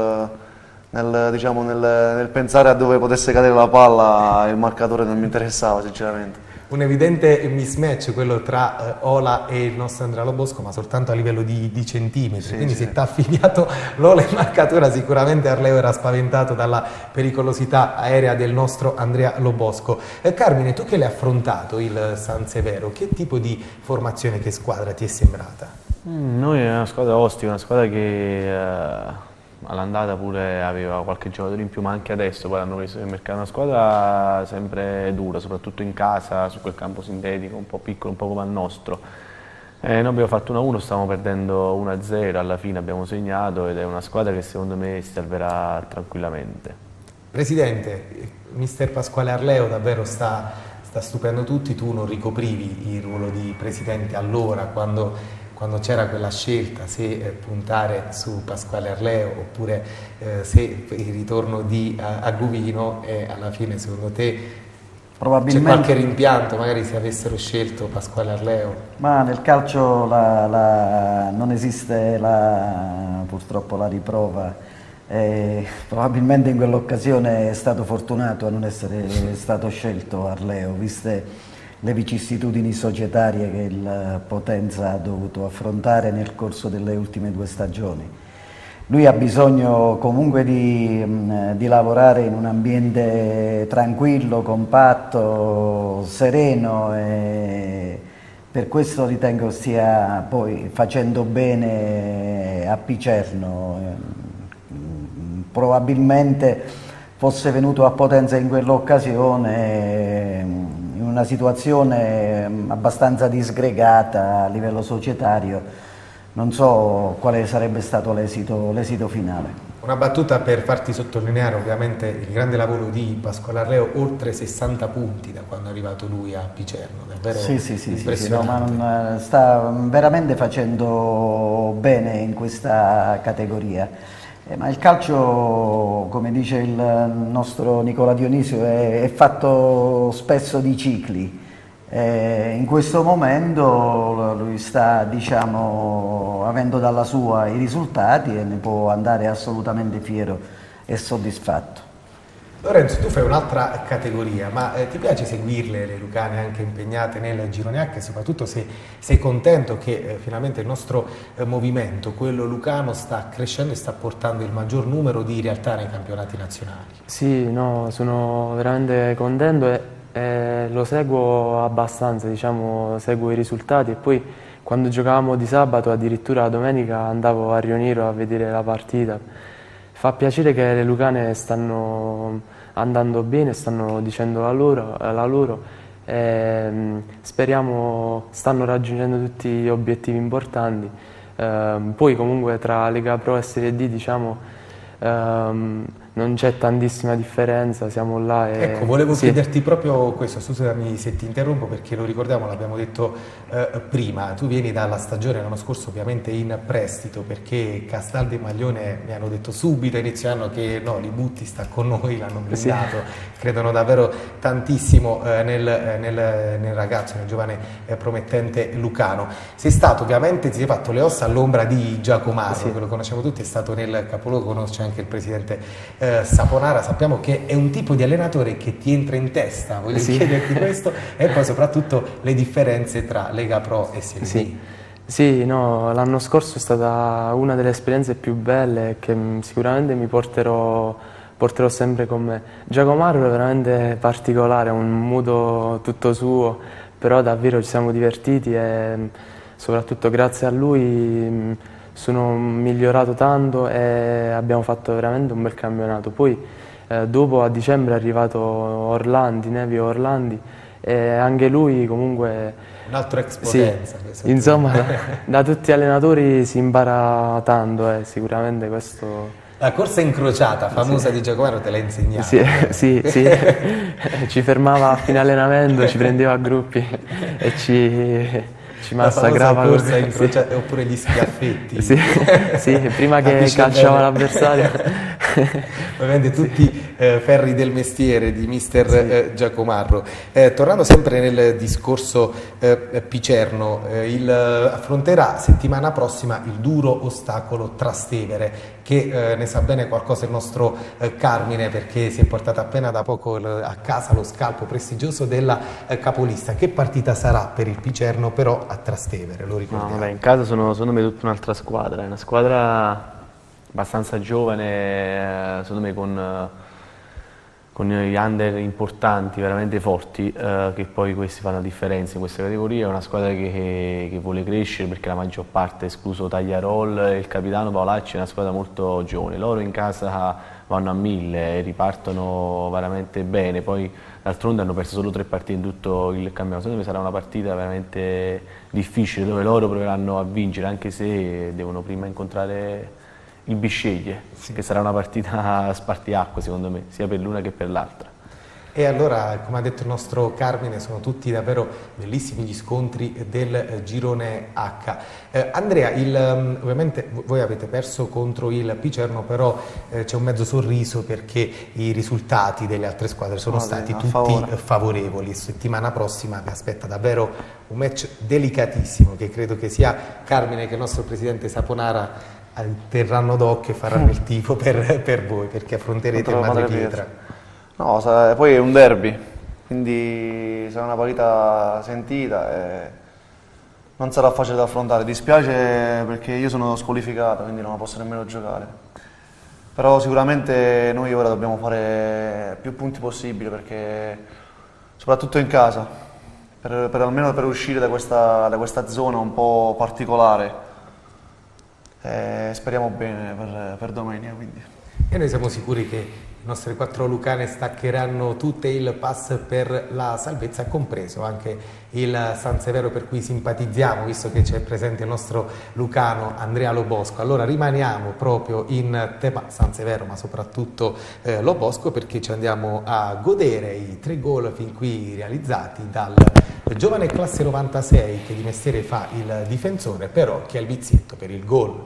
nel pensare a dove potesse cadere la palla il marcatore non mi interessava sinceramente. Un evidente mismatch quello tra Ola e il nostro Andrea Lobosco, ma soltanto a livello di centimetri, sì, quindi sì. se ti ha affiliato l'Ola in marcatura sicuramente Arleo era spaventato dalla pericolosità aerea del nostro Andrea Lobosco. Carmine, tu che l'hai affrontato il San Severo, che tipo di formazione, che squadra ti è sembrata? Noi è una squadra ostica, una squadra che all'andata pure aveva qualche giocatore in più, ma anche adesso poi hanno preso nel mercato. Una squadra sempre dura, soprattutto in casa, su quel campo sintetico, un po' piccolo, un po' come al nostro. Noi abbiamo fatto 1-1, stavamo perdendo 1-0, alla fine abbiamo segnato ed è una squadra che secondo me si salverà tranquillamente. Presidente, mister Pasquale Arleo davvero sta stupendo tutti, tu non ricoprivi il ruolo di presidente allora, quando c'era quella scelta se puntare su Pasquale Arleo oppure se il ritorno di Aguvino, e alla fine secondo te c'è qualche rimpianto magari se avessero scelto Pasquale Arleo? Ma nel calcio non esiste purtroppo la riprova. Probabilmente in quell'occasione è stato fortunato a non essere stato scelto Arleo, viste le vicissitudini societarie che il Potenza ha dovuto affrontare nel corso delle ultime 2 stagioni. Lui ha bisogno comunque di lavorare in un ambiente tranquillo, compatto, sereno, e per questo ritengo stia poi facendo bene a Picerno. Probabilmente fosse venuto a Potenza in quell'occasione in una situazione abbastanza disgregata a livello societario, non so quale sarebbe stato l'esito finale. Una battuta per farti sottolineare ovviamente il grande lavoro di Pasquale Arleo, oltre 60 punti da quando è arrivato lui a Picerno, davvero impressionante. No, ma sta veramente facendo bene in questa categoria. Ma il calcio, come dice il nostro Nicola Dionisio, è fatto spesso di cicli. In questo momento lui sta, avendo dalla sua i risultati e ne può andare assolutamente fiero e soddisfatto. Lorenzo, tu fai un'altra categoria, ma ti piace seguirle le lucane anche impegnate nel girone H, e soprattutto se sei contento che finalmente il nostro movimento, quello lucano, sta crescendo e sta portando il maggior numero di realtà nei campionati nazionali? Sì, no, sono veramente contento e lo seguo abbastanza, seguo i risultati, e poi quando giocavamo di sabato, addirittura la domenica, andavo a Rioniro a vedere la partita. Fa piacere che le lucane stanno andando bene, stanno dicendo la loro e speriamo stanno raggiungendo tutti gli obiettivi importanti. Poi comunque tra Lega Pro e Serie D non c'è tantissima differenza, siamo là e... Ecco, volevo chiederti proprio questo, scusami se ti interrompo perché lo ricordiamo, l'abbiamo detto prima, tu vieni dalla stagione l'anno scorso ovviamente in prestito, perché Castaldo e Maglione mi hanno detto subito a inizio anno che no, Libutti sta con noi, l'hanno blindato, credono davvero tantissimo nel ragazzo, nel giovane promettente lucano. Sei stato ovviamente, ti sei fatto le ossa all'ombra di Giacomaso, che lo conosciamo tutti, è stato nel capoluogo, conosce anche il presidente Saponara, sappiamo che è un tipo di allenatore che ti entra in testa, voglio chiederti questo, e poi soprattutto le differenze tra Lega Pro e Serie D. Sì, no, l'anno scorso è stata una delle esperienze più belle che sicuramente mi porterò sempre con me. Giacomarro è veramente particolare, è un mood tutto suo, però davvero ci siamo divertiti e soprattutto grazie a lui sono migliorato tanto e abbiamo fatto veramente un bel campionato. Poi dopo a dicembre è arrivato Nevio Orlandi e anche lui comunque un altro ex Potenza. Insomma da tutti gli allenatori si impara tanto, sicuramente questo. La corsa incrociata, famosa di Giacomarro, te l'ha insegnata. Sì, ci fermava a fine allenamento, ci prendeva a gruppi e ci massacrava. La corsa incrociata, oppure gli schiaffetti. Sì, prima che calciava l'avversario. Ovviamente tutti ferri del mestiere di mister Giacomarro. Tornando sempre nel discorso Picerno, affronterà settimana prossima il duro ostacolo Trastevere, che ne sa bene qualcosa il nostro Carmine, perché si è portato appena da poco a casa lo scalpo prestigioso della capolista. Che partita sarà per il Picerno però a Trastevere, lo ricordiamo? No, vabbè, in casa secondo me tutta un'altra squadra, è una squadra abbastanza giovane, secondo me con gli under importanti, veramente forti, che poi questi fanno la differenza in questa categoria. È una squadra che vuole crescere, perché la maggior parte, escluso Tagliarol e il capitano Paolacci, è una squadra molto giovane. Loro in casa vanno a 1000 e ripartono veramente bene, poi d'altronde hanno perso solo 3 partite in tutto il campionato. Secondo me sarà una partita veramente difficile, dove loro proveranno a vincere, anche se devono prima incontrare il Bisceglie, che sarà una partita spartiacque secondo me, sia per l'una che per l'altra. E allora, come ha detto il nostro Carmine, sono tutti davvero bellissimi gli scontri del girone H. Andrea, ovviamente voi avete perso contro il Picerno, però c'è un mezzo sorriso, perché i risultati delle altre squadre sono stati tutti favorevoli. Settimana prossima vi aspetta davvero un match delicatissimo, che credo che sia Carmine che il nostro presidente Saponara terranno d'occhio e faranno il tifo per voi, perché affronterete il Madre Pietra. No, poi è un derby, quindi sarà una partita sentita e non sarà facile da affrontare. Dispiace perché io sono squalificato, quindi non la posso nemmeno giocare. Però sicuramente noi ora dobbiamo fare più punti possibili, perché soprattutto in casa, almeno per uscire da questa zona un po' particolare. Speriamo bene per domenica, quindi. E noi siamo sicuri che i nostri 4 lucane staccheranno tutte il pass per la salvezza, compreso anche il San Severo, per cui simpatizziamo, visto che c'è presente il nostro lucano Andrea Lobosco. Allora rimaniamo proprio in tema San Severo, ma soprattutto Lobosco, perché ci andiamo a godere i 3 gol fin qui realizzati dal giovane classe 96, che di mestiere fa il difensore, però che ha il vizietto per il gol.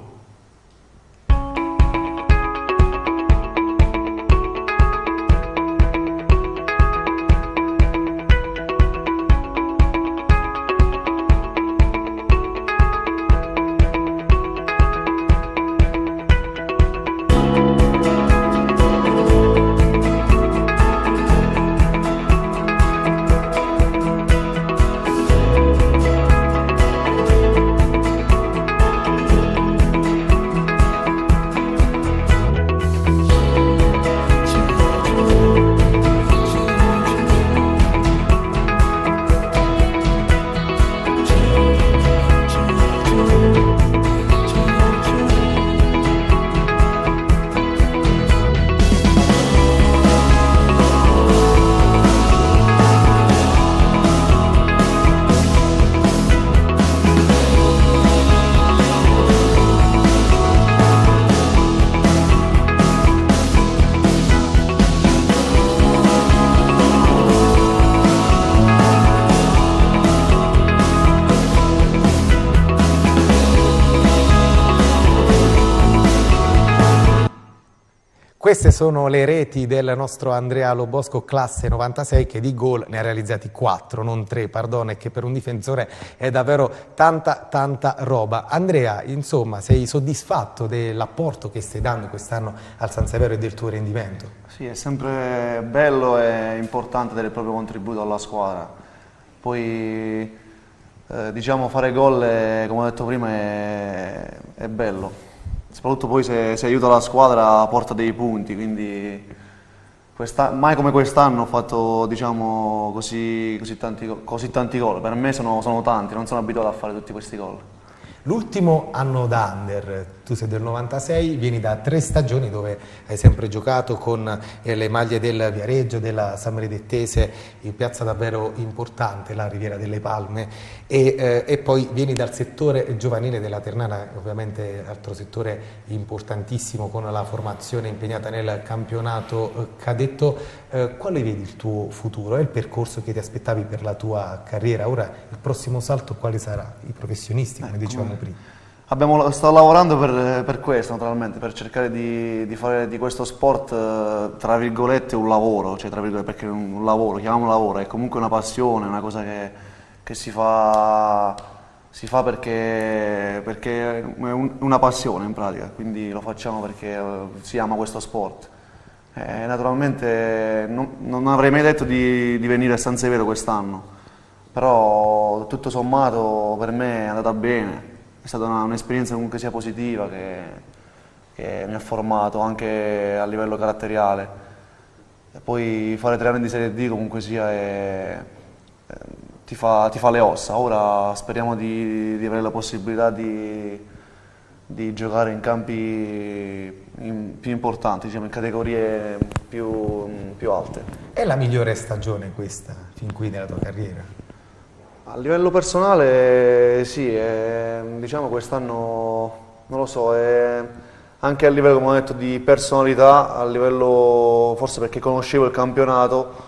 Queste sono le reti del nostro Andrea Lobosco, classe 96, che di gol ne ha realizzati 4, non 3, pardon, e che per un difensore è davvero tanta roba. Andrea, insomma, sei soddisfatto dell'apporto che stai dando quest'anno al San Severo e del tuo rendimento? Sì, è sempre bello e importante dare il proprio contributo alla squadra. Poi, diciamo, fare gol, come ho detto prima, è bello. Soprattutto poi se aiuta la squadra porta dei punti, quindi mai come quest'anno ho fatto, diciamo, così tanti gol. Per me sono tanti, non sono abituato a fare tutti questi gol. L'ultimo anno da under, tu sei del 96, vieni da 3 stagioni dove hai sempre giocato con le maglie del Viareggio, della Sammaredettese, in piazza davvero importante, la Riviera delle Palme, e poi vieni dal settore giovanile della Ternana, ovviamente altro settore importantissimo con la formazione impegnata nel campionato cadetto. Quale vedi il tuo futuro? È il percorso che ti aspettavi per la tua carriera? Ora il prossimo salto quale sarà? I professionisti, come dicevamo prima. Sto lavorando per questo, naturalmente, per cercare di fare di questo sport, tra virgolette, un lavoro, cioè tra virgolette, perché un lavoro, chiamiamolo lavoro, è comunque una passione, una cosa che si fa perché è una passione in pratica, quindi lo facciamo perché si ama questo sport. Naturalmente non avrei mai detto di venire a San Severo quest'anno, però tutto sommato per me è andata bene, è stata un'esperienza comunque sia positiva che mi ha formato anche a livello caratteriale. E poi fare 3 anni di Serie D comunque sia ti fa le ossa. Ora speriamo di avere la possibilità di giocare in campi più importanti, diciamo, in categorie più alte. È la migliore stagione questa, fin qui nella tua carriera? A livello personale sì, diciamo quest'anno, non lo so, anche a livello, come ho detto, di personalità, a livello forse perché conoscevo il campionato,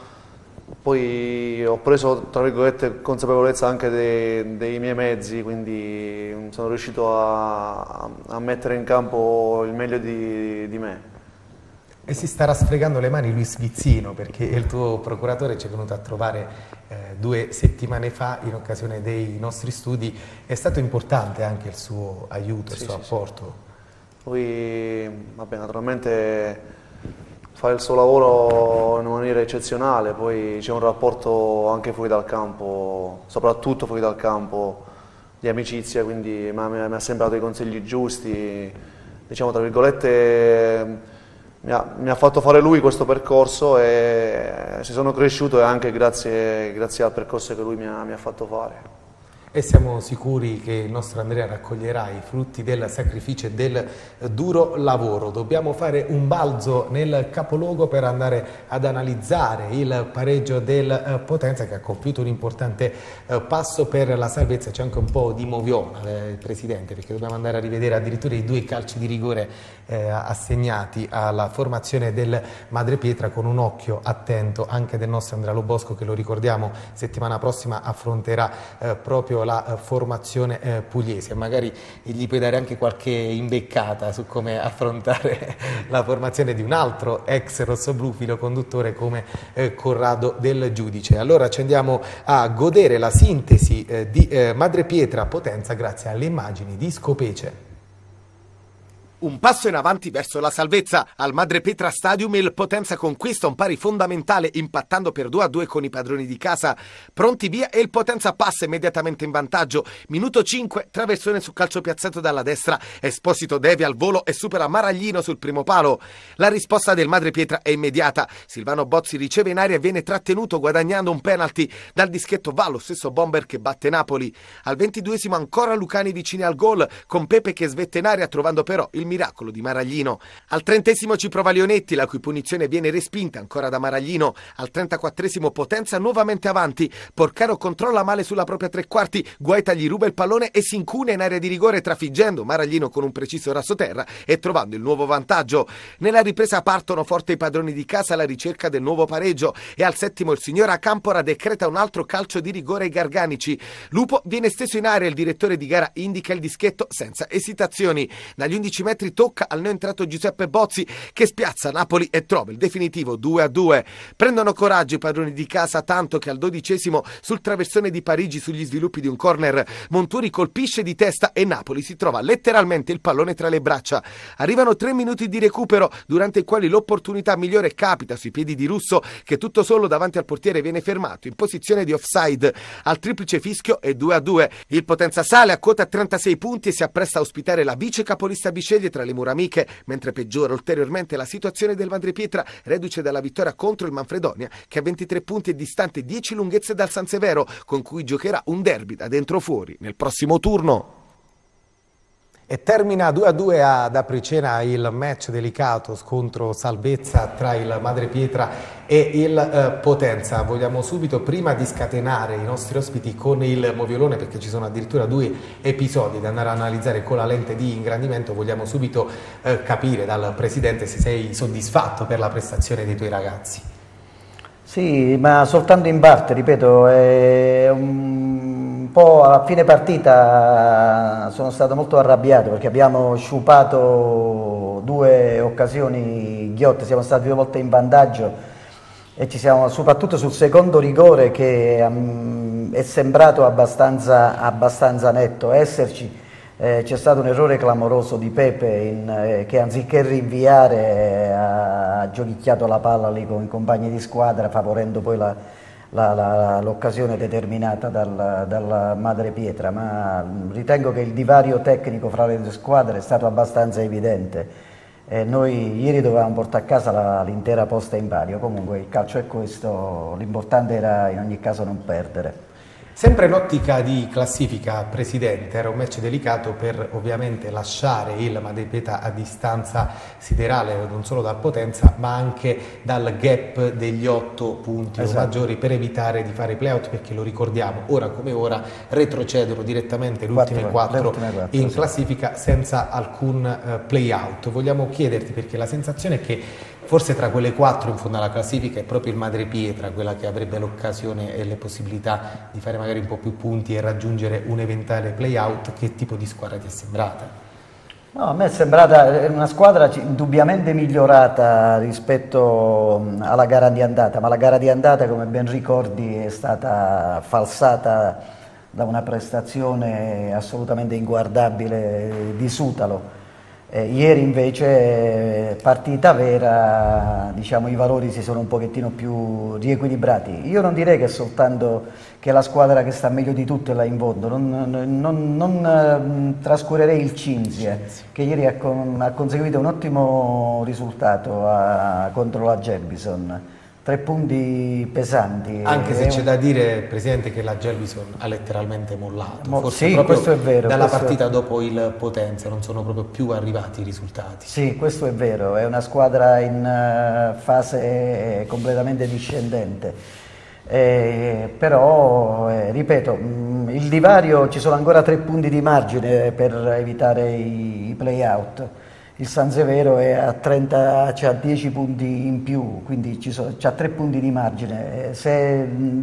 poi ho preso, tra virgolette, consapevolezza anche dei miei mezzi, quindi sono riuscito a mettere in campo il meglio di me. E si starà sfregando le mani Luis Vizzino, perché il tuo procuratore ci è venuto a trovare 2 settimane fa in occasione dei nostri studi. È stato importante anche il suo aiuto, il suo apporto? Lui, vabbè, naturalmente fa il suo lavoro in una maniera eccezionale, poi c'è un rapporto anche fuori dal campo, soprattutto fuori dal campo, di amicizia, quindi mi ha sempre dato i consigli giusti, diciamo tra virgolette mi ha fatto fare lui questo percorso e ci sono cresciuto, e anche grazie al percorso che lui mi ha fatto fare. E siamo sicuri che il nostro Andrea raccoglierà i frutti del sacrificio e del duro lavoro. Dobbiamo fare un balzo nel capoluogo per andare ad analizzare il pareggio del Potenza, che ha compiuto un importante passo per la salvezza. C'è anche un po' di moviola, Presidente, perché dobbiamo andare a rivedere addirittura i 2 calci di rigore assegnati alla formazione del Madrepietra, con un occhio attento anche del nostro Andrea Lobosco, che lo ricordiamo settimana prossima affronterà proprio la formazione pugliese. Magari gli puoi dare anche qualche imbeccata su come affrontare la formazione di un altro ex rossoblu filo conduttore come Corrado Del Giudice. Allora ci andiamo a godere la sintesi di Madrepietra Potenza grazie alle immagini di Scopece. Un passo in avanti verso la salvezza. Al Madrepietra Stadium il Potenza conquista un pari fondamentale impattando per 2-2 con i padroni di casa. Pronti via e il Potenza passa immediatamente in vantaggio. Minuto 5, traversone su calcio piazzato dalla destra. Esposito devia al volo e supera Maraglino sul primo palo. La risposta del Madrepietra è immediata. Silvano Bozzi riceve in aria e viene trattenuto guadagnando un penalty. Dal dischetto va lo stesso bomber che batte Napoli. Al 22esimo ancora Lucani vicini al gol, con Pepe che svetta in aria trovando però il miracolo di Maraglino. Al 30esimo ci prova Lionetti, la cui punizione viene respinta ancora da Maraglino. Al 34esimo Potenza nuovamente avanti. Porcaro controlla male sulla propria tre quarti, Guaita gli ruba il pallone e si incuna in area di rigore trafiggendo Maraglino con un preciso rassoterra e trovando il nuovo vantaggio. Nella ripresa partono forte i padroni di casa alla ricerca del nuovo pareggio e al 7° il signor Acampora decreta un altro calcio di rigore ai garganici. Lupo viene steso in area, il direttore di gara indica il dischetto senza esitazioni. Dagli 11 metri tocca al neoentrato Giuseppe Bozzi che spiazza Napoli e trova il definitivo 2-2. Prendono coraggio i padroni di casa, tanto che al 12esimo sul traversone di Parigi, sugli sviluppi di un corner, Monturi colpisce di testa e Napoli si trova letteralmente il pallone tra le braccia. Arrivano 3 minuti di recupero durante i quali l'opportunità migliore capita sui piedi di Russo, che tutto solo davanti al portiere viene fermato in posizione di offside. Al triplice fischio è 2-2. Il Potenza sale a quota 36 punti e si appresta a ospitare la vice capolista Bisceglie tra le mura amiche, mentre peggiora ulteriormente la situazione del Madrepietra, reduce dalla vittoria contro il Manfredonia, che a 23 punti è distante 10 lunghezze dal San Severo, con cui giocherà un derby da dentro fuori nel prossimo turno. E termina 2-2 ad Apricena il match delicato, scontro salvezza tra il Madrepietra e il Potenza. Vogliamo subito, prima di scatenare i nostri ospiti con il moviolone, perché ci sono addirittura 2 episodi da andare a analizzare con la lente di ingrandimento, vogliamo subito capire dal Presidente se sei soddisfatto per la prestazione dei tuoi ragazzi. Sì, ma soltanto in parte, ripeto, un po' a fine partita sono stato molto arrabbiato perché abbiamo sciupato 2 occasioni ghiotte, siamo stati 2 volte in vantaggio e ci siamo, soprattutto sul secondo rigore che è sembrato abbastanza netto esserci. C'è stato un errore clamoroso di Pepe che anziché rinviare ha giochicchiato la palla lì con i compagni di squadra, favorendo poi l'occasione determinata dal Madrepietra, ma ritengo che il divario tecnico fra le 2 squadre è stato abbastanza evidente. Noi ieri dovevamo portare a casa l'intera posta in palio, comunque il calcio è questo, l'importante era in ogni caso non perdere. Sempre in ottica di classifica, Presidente, era un match delicato per ovviamente lasciare il Madrepietra a distanza siderale non solo dal Potenza ma anche dal gap degli 8 punti o maggiori, per evitare di fare play-out, perché lo ricordiamo, ora come ora retrocedono direttamente le ultime 4 in classifica senza alcun play-out. Vogliamo chiederti, perché la sensazione è che forse tra quelle 4 in fondo alla classifica è proprio il Madrepietra quella che avrebbe l'occasione e le possibilità di fare magari un po' più punti e raggiungere un eventuale play-out. Che tipo di squadra ti è sembrata? No, a me è sembrata una squadra indubbiamente migliorata rispetto alla gara di andata, ma la gara di andata, come ben ricordi, è stata falsata da una prestazione assolutamente inguardabile di Sutalo. Ieri invece partita vera, diciamo, i valori si sono un pochettino più riequilibrati. Io non direi che soltanto che la squadra che sta meglio di tutte è là in fondo, non trascurerei il Cinzia, che ieri ha conseguito un ottimo risultato contro la Gelbison. 3 punti pesanti. Anche se c'è da dire, Presidente, che la Gelbison ha letteralmente mollato. Forse sì, questo è vero. Dalla partita dopo il Potenza non sono proprio più arrivati i risultati. Sì, questo è vero, è una squadra in fase completamente discendente. Però, ripeto, il divario, ci sono ancora 3 punti di margine per evitare i play-out. Il San Severo è a 10 punti in più, quindi c'ha 3 punti di margine. Se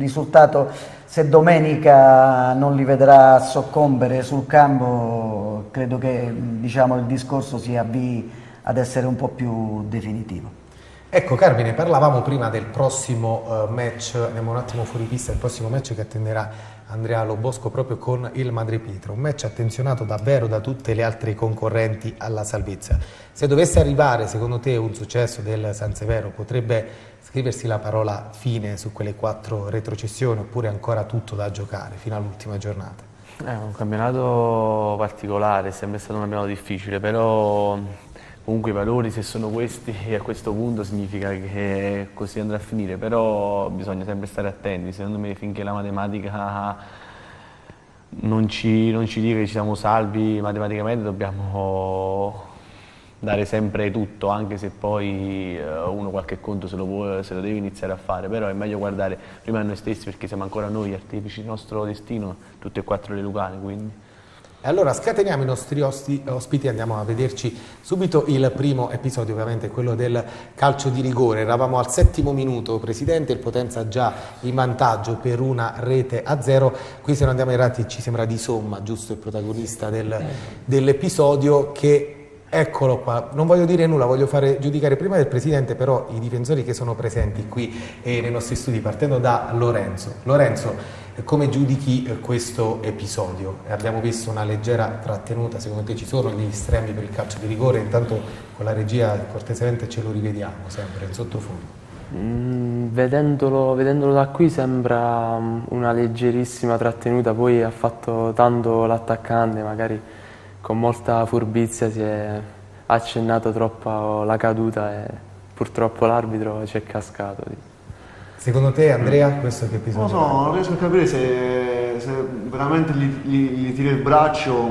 domenica non li vedrà soccombere sul campo, credo che, diciamo, il discorso si avvii ad essere un po' più definitivo. Ecco Carmine, parlavamo prima del prossimo match, andiamo un attimo fuori pista, il prossimo match che attenderà Andrea Lobosco proprio con il Madrepietra, un match attenzionato davvero da tutte le altre concorrenti alla salvezza. Se dovesse arrivare secondo te un successo del San Severo, potrebbe scriversi la parola fine su quelle 4 retrocessioni, oppure ancora tutto da giocare fino all'ultima giornata? È un campionato particolare, è sempre stato un campionato difficile, però comunque i valori, se sono questi a questo punto, significa che così andrà a finire, però bisogna sempre stare attenti. Secondo me, finché la matematica non ci dica che ci siamo salvi matematicamente, dobbiamo dare sempre tutto, anche se poi uno qualche conto se lo deve iniziare a fare, però è meglio guardare prima a noi stessi, perché siamo ancora noi artefici del nostro destino, tutte e 4 le Lucane, quindi. Allora scateniamo i nostri ospiti e andiamo a vederci subito il primo episodio, ovviamente quello del calcio di rigore. Eravamo al 7° minuto, Presidente, il Potenza già in vantaggio per 1-0. Qui, se non andiamo errati, ci sembra Di Somma, giusto, il protagonista dell'episodio, che eccolo qua. Non voglio dire nulla, voglio fare giudicare prima del Presidente però i difensori che sono presenti qui nei nostri studi, partendo da Lorenzo. Lorenzo, come giudichi questo episodio? Abbiamo visto una leggera trattenuta, secondo te ci sono degli estremi per il calcio di rigore? Intanto con la regia cortesemente ce lo rivediamo sempre in sottofondo. Vedendolo da qui sembra una leggerissima trattenuta, poi ha fatto tanto l'attaccante, magari con molta furbizia si è accennato troppo la caduta e purtroppo l'arbitro ci è cascato. Secondo te, Andrea, questo che episodio? Non riesco a capire se veramente gli tira il braccio, ma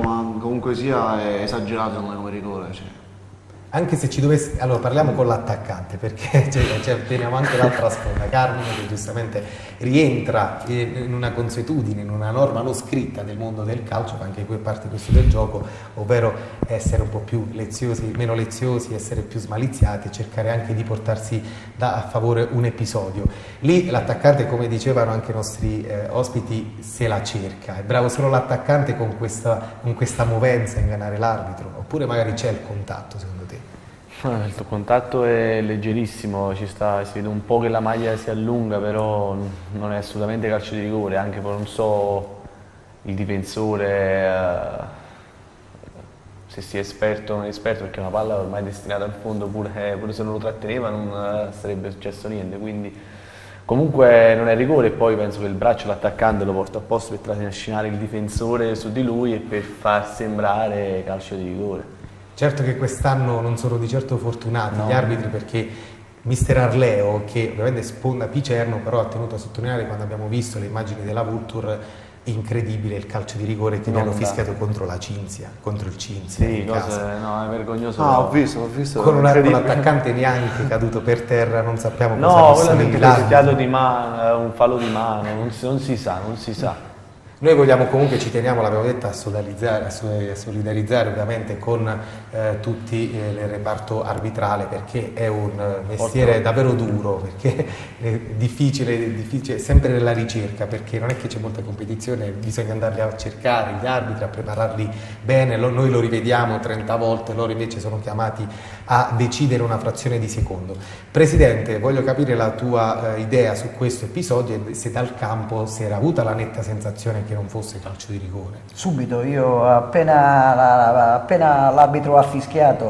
comunque sia è esagerato secondo me come rigore. Cioè. Anche se ci dovesse... Allora parliamo con l'attaccante, perché teniamo anche l'altra sponda, Carmine, che giustamente rientra in una consuetudine, in una norma non scritta del mondo del calcio, anche qui è parte questo del gioco, ovvero essere un po' più leziosi, meno leziosi, essere più smaliziati e cercare anche di portarsi a favore un episodio. Lì l'attaccante, come dicevano anche i nostri ospiti, se la cerca. È bravo solo l'attaccante con questa movenza a ingannare l'arbitro, oppure magari c'è il contatto, secondo te? Il contatto è leggerissimo, si vede un po' che la maglia si allunga, però non è assolutamente calcio di rigore, anche poi non so il difensore se sia esperto o non esperto, perché una palla ormai è destinata al fondo, pure se non lo tratteneva non sarebbe successo niente, quindi comunque non è rigore. E poi penso che il braccio l'attaccante lo porta apposta per trascinare il difensore su di lui e per far sembrare calcio di rigore. Certo che quest'anno non sono di certo fortunati gli arbitri, perché mister Arleo, che ovviamente sponda Picerno, però ha tenuto a sottolineare, quando abbiamo visto le immagini della Vulture, incredibile il calcio di rigore che hanno fischiato contro la Cinzia, contro il Cinzia. Sì, no, è vergognoso. Ho visto. Con l'attaccante neanche caduto per terra, non sappiamo cosa no, quello è fischiato di mano, un fallo di mano, non si sa. Noi vogliamo comunque, ci teniamo, l'abbiamo detto, a solidarizzare ovviamente con tutti il reparto arbitrale, perché è un mestiere davvero duro, perché è difficile, sempre nella ricerca, perché non è che c'è molta competizione, bisogna andarli a cercare gli arbitri, a prepararli bene, noi lo rivediamo 30 volte, loro invece sono chiamati a decidere una frazione di secondo. Presidente, voglio capire la tua idea su questo episodio e se dal campo si era avuta la netta sensazione che non fosse calcio di rigore. Subito, io appena l'arbitro ha fischiato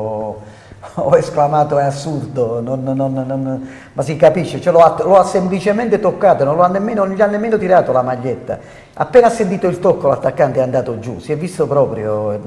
ho esclamato: è assurdo, ma si capisce, cioè, lo ha semplicemente toccato, non gli ha nemmeno tirato la maglietta. Appena ha sentito il tocco l'attaccante è andato giù, si è visto proprio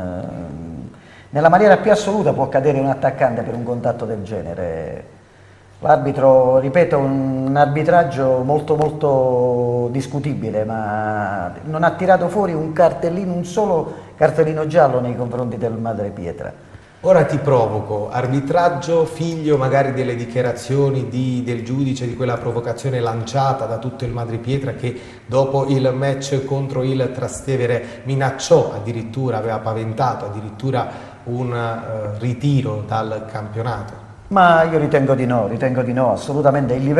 nella maniera più assoluta può cadere un attaccante per un contatto del genere. L'arbitro, ripeto, un arbitraggio molto molto discutibile, ma non ha tirato fuori un solo cartellino giallo nei confronti del Madrepietra. Ora ti provoco, arbitraggio figlio magari delle dichiarazioni del giudice, di quella provocazione lanciata da tutto il Madrepietra, che dopo il match contro il Trastevere minacciò, addirittura aveva paventato addirittura un ritiro dal campionato. Ma io ritengo di no, assolutamente. Il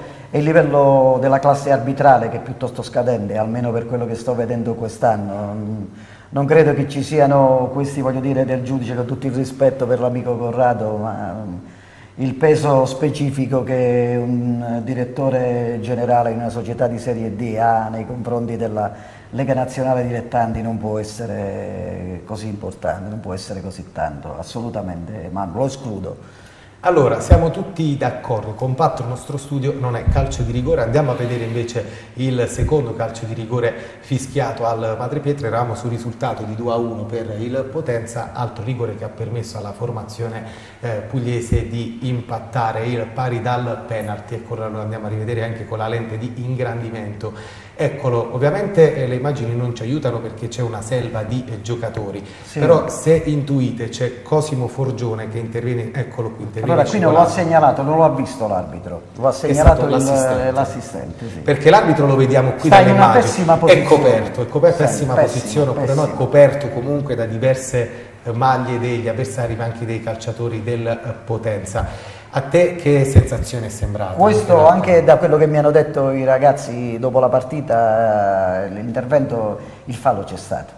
livello della classe arbitrale che è piuttosto scadente, almeno per quello che sto vedendo quest'anno. Non credo che ci siano questi, voglio dire, del giudice, con tutto il rispetto per l'amico Corrado, ma il peso specifico che un direttore generale in una società di Serie D ha nei confronti della Lega Nazionale Dilettanti non può essere così importante, non può essere così tanto, assolutamente, ma lo escludo. Allora, siamo tutti d'accordo, compatto il nostro studio, non è calcio di rigore. Andiamo a vedere invece il secondo calcio di rigore fischiato al Madrepietra. Eravamo sul risultato di 2-1 per il Potenza, altro rigore che ha permesso alla formazione pugliese di impattare il pari dal penalty. Eccolo, lo andiamo a rivedere anche con la lente di ingrandimento. Eccolo, ovviamente le immagini non ci aiutano perché c'è una selva di giocatori, sì. Però se intuite c'è Cosimo Forgione che interviene, eccolo qui, interviene. Allora qui non lo ha segnalato, non lo ha visto l'arbitro, lo ha segnalato l'assistente. Sì. Perché l'arbitro lo vediamo qui dalle immagini, è coperto, pessima posizione, oppure no, è coperto comunque da diverse maglie degli avversari, ma anche dei calciatori del Potenza. A te che sensazione è sembrata? Questo anche da quello che mi hanno detto i ragazzi dopo la partita, l'intervento, il fallo c'è stato,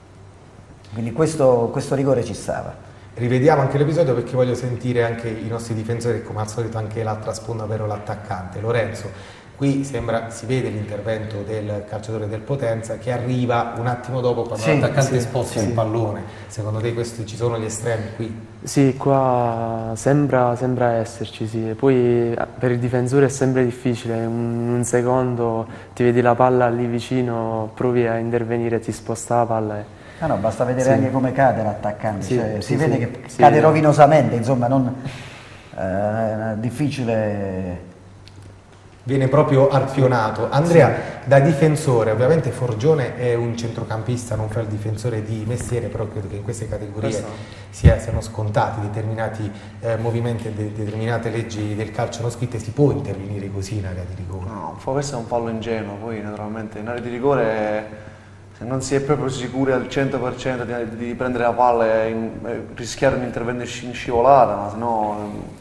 quindi questo rigore ci stava. Rivediamo anche l'episodio perché voglio sentire anche i nostri difensori e come al solito anche l'altra sponda, ovvero l'attaccante Lorenzo. Qui si vede l'intervento del calciatore del Potenza che arriva un attimo dopo quando l'attaccante sposta il pallone. Secondo te ci sono gli estremi qui? Sì, qua sembra esserci, sì. Poi per il difensore è sempre difficile, in un secondo ti vedi la palla lì vicino, provi a intervenire, ti sposta la palla. No, basta vedere anche come cade l'attaccante, si vede che cade rovinosamente, insomma, è difficile. viene proprio arpionato. Andrea, da difensore, ovviamente Forgione è un centrocampista, non fa il difensore di mestiere, però credo che in queste categorie siano scontati determinati movimenti e determinate leggi del calcio non scritte. Si può intervenire così in area di rigore? No, questo è un fallo ingenuo. Poi naturalmente in area di rigore, se non si è proprio sicuri al 100% di prendere la palla e rischiare un intervento in scivolata, ma se no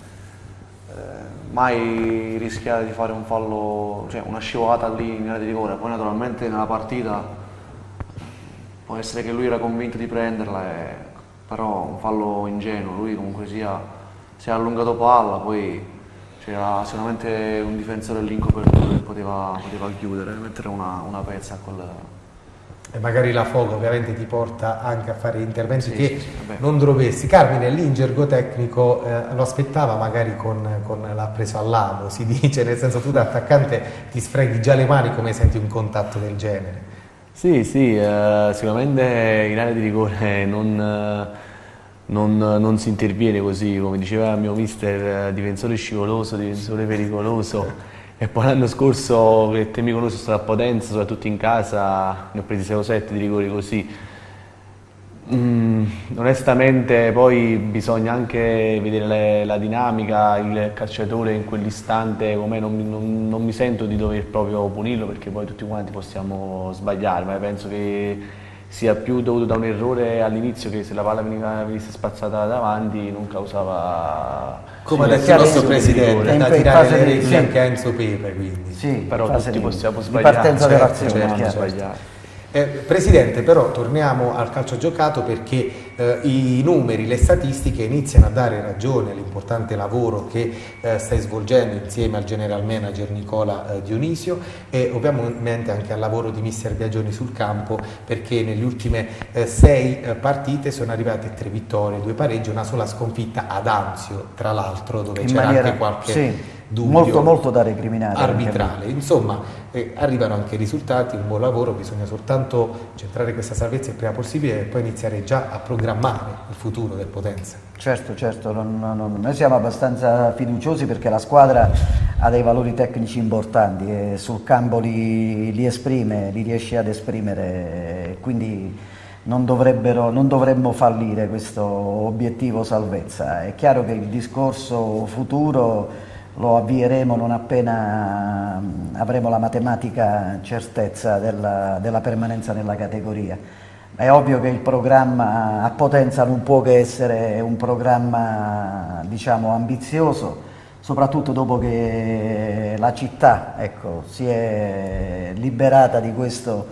mai rischiare di fare un fallo, cioè una scivolata lì in area di rigore. Poi naturalmente nella partita può essere che lui era convinto di prenderla, però un fallo ingenuo. Lui comunque si è allungato palla, poi c'era sicuramente un difensore lì in copertura che poteva chiudere, mettere una pezza a quel. E magari la foga ovviamente ti porta anche a fare interventi che non dovresti. Carmine, lì in gergo tecnico lo aspettava magari con l'ha preso all'amo, si dice, nel senso tu da attaccante ti sfreghi già le mani come senti un contatto del genere. Sì, sicuramente in area di rigore non si interviene così, come diceva il mio mister, difensore scivoloso, difensore pericoloso. E poi l'anno scorso, che te mi conosci, sono stato a Potenza, soprattutto in casa, ne ho presi 6 o 7 di rigori così. Onestamente poi bisogna anche vedere la dinamica, il calciatore in quell'istante com'è, non mi sento di dover proprio punirlo, perché poi tutti quanti possiamo sbagliare, ma penso che sia più dovuto da un errore all'inizio, che se la palla venisse spazzata davanti non causava... Come ha detto il nostro presidente, da tirare le orecchie anche a Enzo Pepe, quindi. Sì, però tutti possiamo sbagliare. Partenza dell'azione, sbagliare. Presidente, però torniamo al calcio giocato, perché i numeri, le statistiche iniziano a dare ragione all'importante lavoro che stai svolgendo insieme al general manager Nicola Dionisio, e ovviamente anche al lavoro di mister Biagioni sul campo, perché nelle ultime 6 partite sono arrivate 3 vittorie, 2 pareggi, una sola sconfitta ad Anzio, tra l'altro, dove c'era anche qualche dubbio molto da recriminare arbitrale. Insomma, arrivano anche i risultati, un buon lavoro, bisogna soltanto centrare questa salvezza il prima possibile e poi iniziare già a programmare il futuro del Potenza. Certo, noi siamo abbastanza fiduciosi, perché la squadra ha dei valori tecnici importanti e sul campo li riesce ad esprimere, quindi non dovremmo fallire questo obiettivo salvezza. È chiaro che il discorso futuro lo avvieremo non appena avremo la matematica certezza della permanenza nella categoria. È ovvio che il programma a Potenza non può che essere un programma, diciamo, ambizioso, soprattutto dopo che la città, si è liberata di questo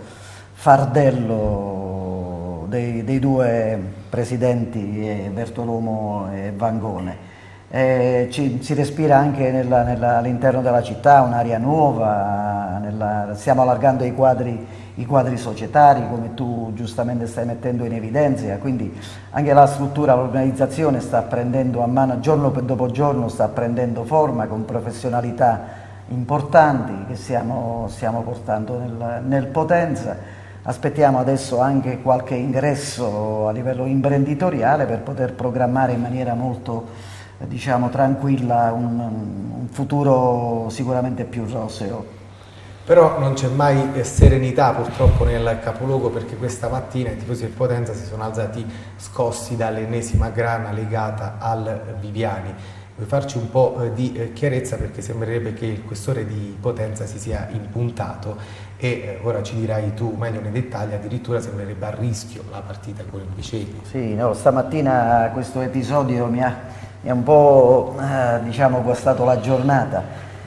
fardello dei 2 presidenti, Bertolomo e Vangone. Si respira anche all'interno della città un'aria nuova, stiamo allargando i quadri societari, come tu giustamente stai mettendo in evidenza, quindi anche la struttura, l'organizzazione sta prendendo a mano, giorno dopo giorno sta prendendo forma, con professionalità importanti che stiamo portando nel Potenza. Aspettiamo adesso anche qualche ingresso a livello imprenditoriale per poter programmare in maniera molto, diciamo, tranquilla un futuro sicuramente più roseo. Però non c'è mai serenità purtroppo nel capoluogo, perché questa mattina i tifosi del Potenza si sono alzati scossi dall'ennesima grana legata al Viviani. Vuoi farci un po' di chiarezza, perché sembrerebbe che il questore di Potenza si sia impuntato e ora ci dirai tu meglio nei dettagli, addirittura sembrerebbe a rischio la partita con il Vicenza. Sì, no, stamattina questo episodio mi ha un po' diciamo guastato la giornata.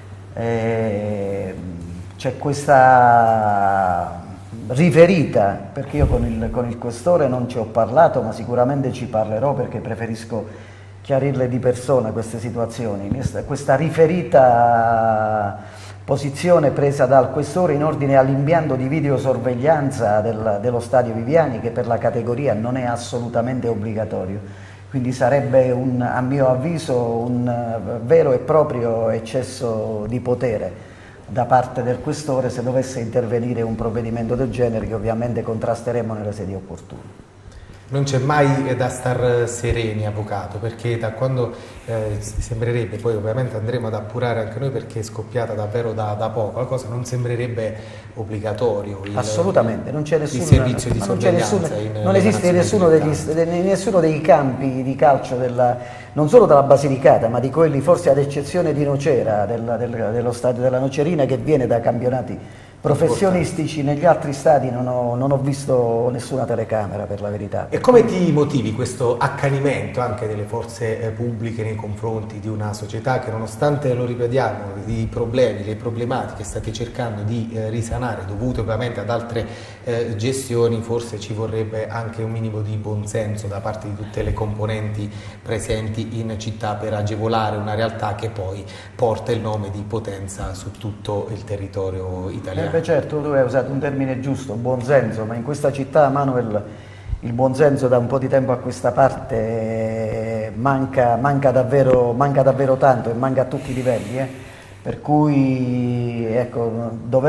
C'è questa riferita, perché io con il questore non ci ho parlato, ma sicuramente ci parlerò, perché preferisco chiarirle di persona queste situazioni. Questa riferita posizione presa dal questore in ordine all'impianto di videosorveglianza dello stadio Viviani, che per la categoria non è assolutamente obbligatorio. Quindi sarebbe a mio avviso un vero e proprio eccesso di potere da parte del questore se dovesse intervenire un provvedimento del genere, che ovviamente contrasteremo nelle sedi opportune. Non c'è mai da star sereni, avvocato, perché da quando sembrerebbe, poi ovviamente andremo ad appurare anche noi perché è scoppiata davvero da poco, la cosa non sembrerebbe obbligatorio assolutamente, non c'è il servizio di sorveglianza. Non esiste nessuno dei campi di calcio non solo della Basilicata, ma di quelli forse ad eccezione di Nocera, dello stadio della Nocerina, che viene da campionati professionistici. Negli altri stadi non ho visto nessuna telecamera, per la verità. E come ti motivi questo accanimento anche delle forze pubbliche nei confronti di una società che, nonostante, lo ripetiamo, i problemi, le problematiche state cercando di risanare, dovute ovviamente ad altre gestioni, forse ci vorrebbe anche un minimo di buonsenso da parte di tutte le componenti presenti in città per agevolare una realtà che poi porta il nome di Potenza su tutto il territorio italiano? Certo, tu hai usato un termine giusto, buonsenso, ma in questa città, Manuel, il buonsenso da un po' di tempo a questa parte manca davvero tanto, e manca a tutti i livelli, per cui ecco,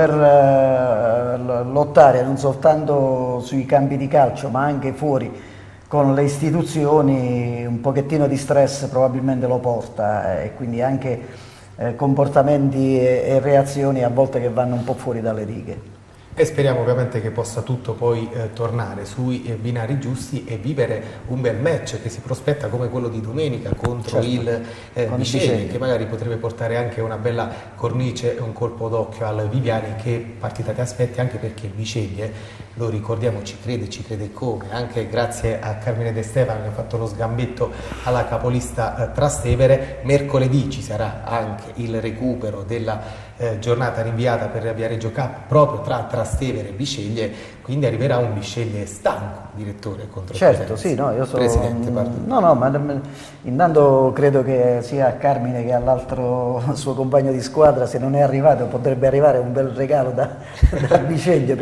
dover lottare non soltanto sui campi di calcio ma anche fuori con le istituzioni, un pochettino di stress probabilmente lo porta, e quindi anche comportamenti e reazioni a volte che vanno un po' fuori dalle righe. E speriamo ovviamente che possa tutto poi tornare sui binari giusti e vivere un bel match che si prospetta come quello di domenica contro il Bisceglie, che magari potrebbe portare anche una bella cornice e un colpo d'occhio al Viviani. Che partita ti aspetti, anche perché il Bisceglie, lo ricordiamo, ci crede come, anche grazie a Carmine De Stefano che ha fatto lo sgambetto alla capolista Trastevere. Mercoledì ci sarà anche il recupero della giornata rinviata per Viareggio Cup proprio tra Trastevere e Bisceglie, quindi arriverà un Bisceglie stanco, direttore, contro certo, sì, no, io sono presidente. No, ma intanto credo che sia a Carmine che all'altro suo compagno di squadra, se non è arrivato, potrebbe arrivare un bel regalo da Bisceglie,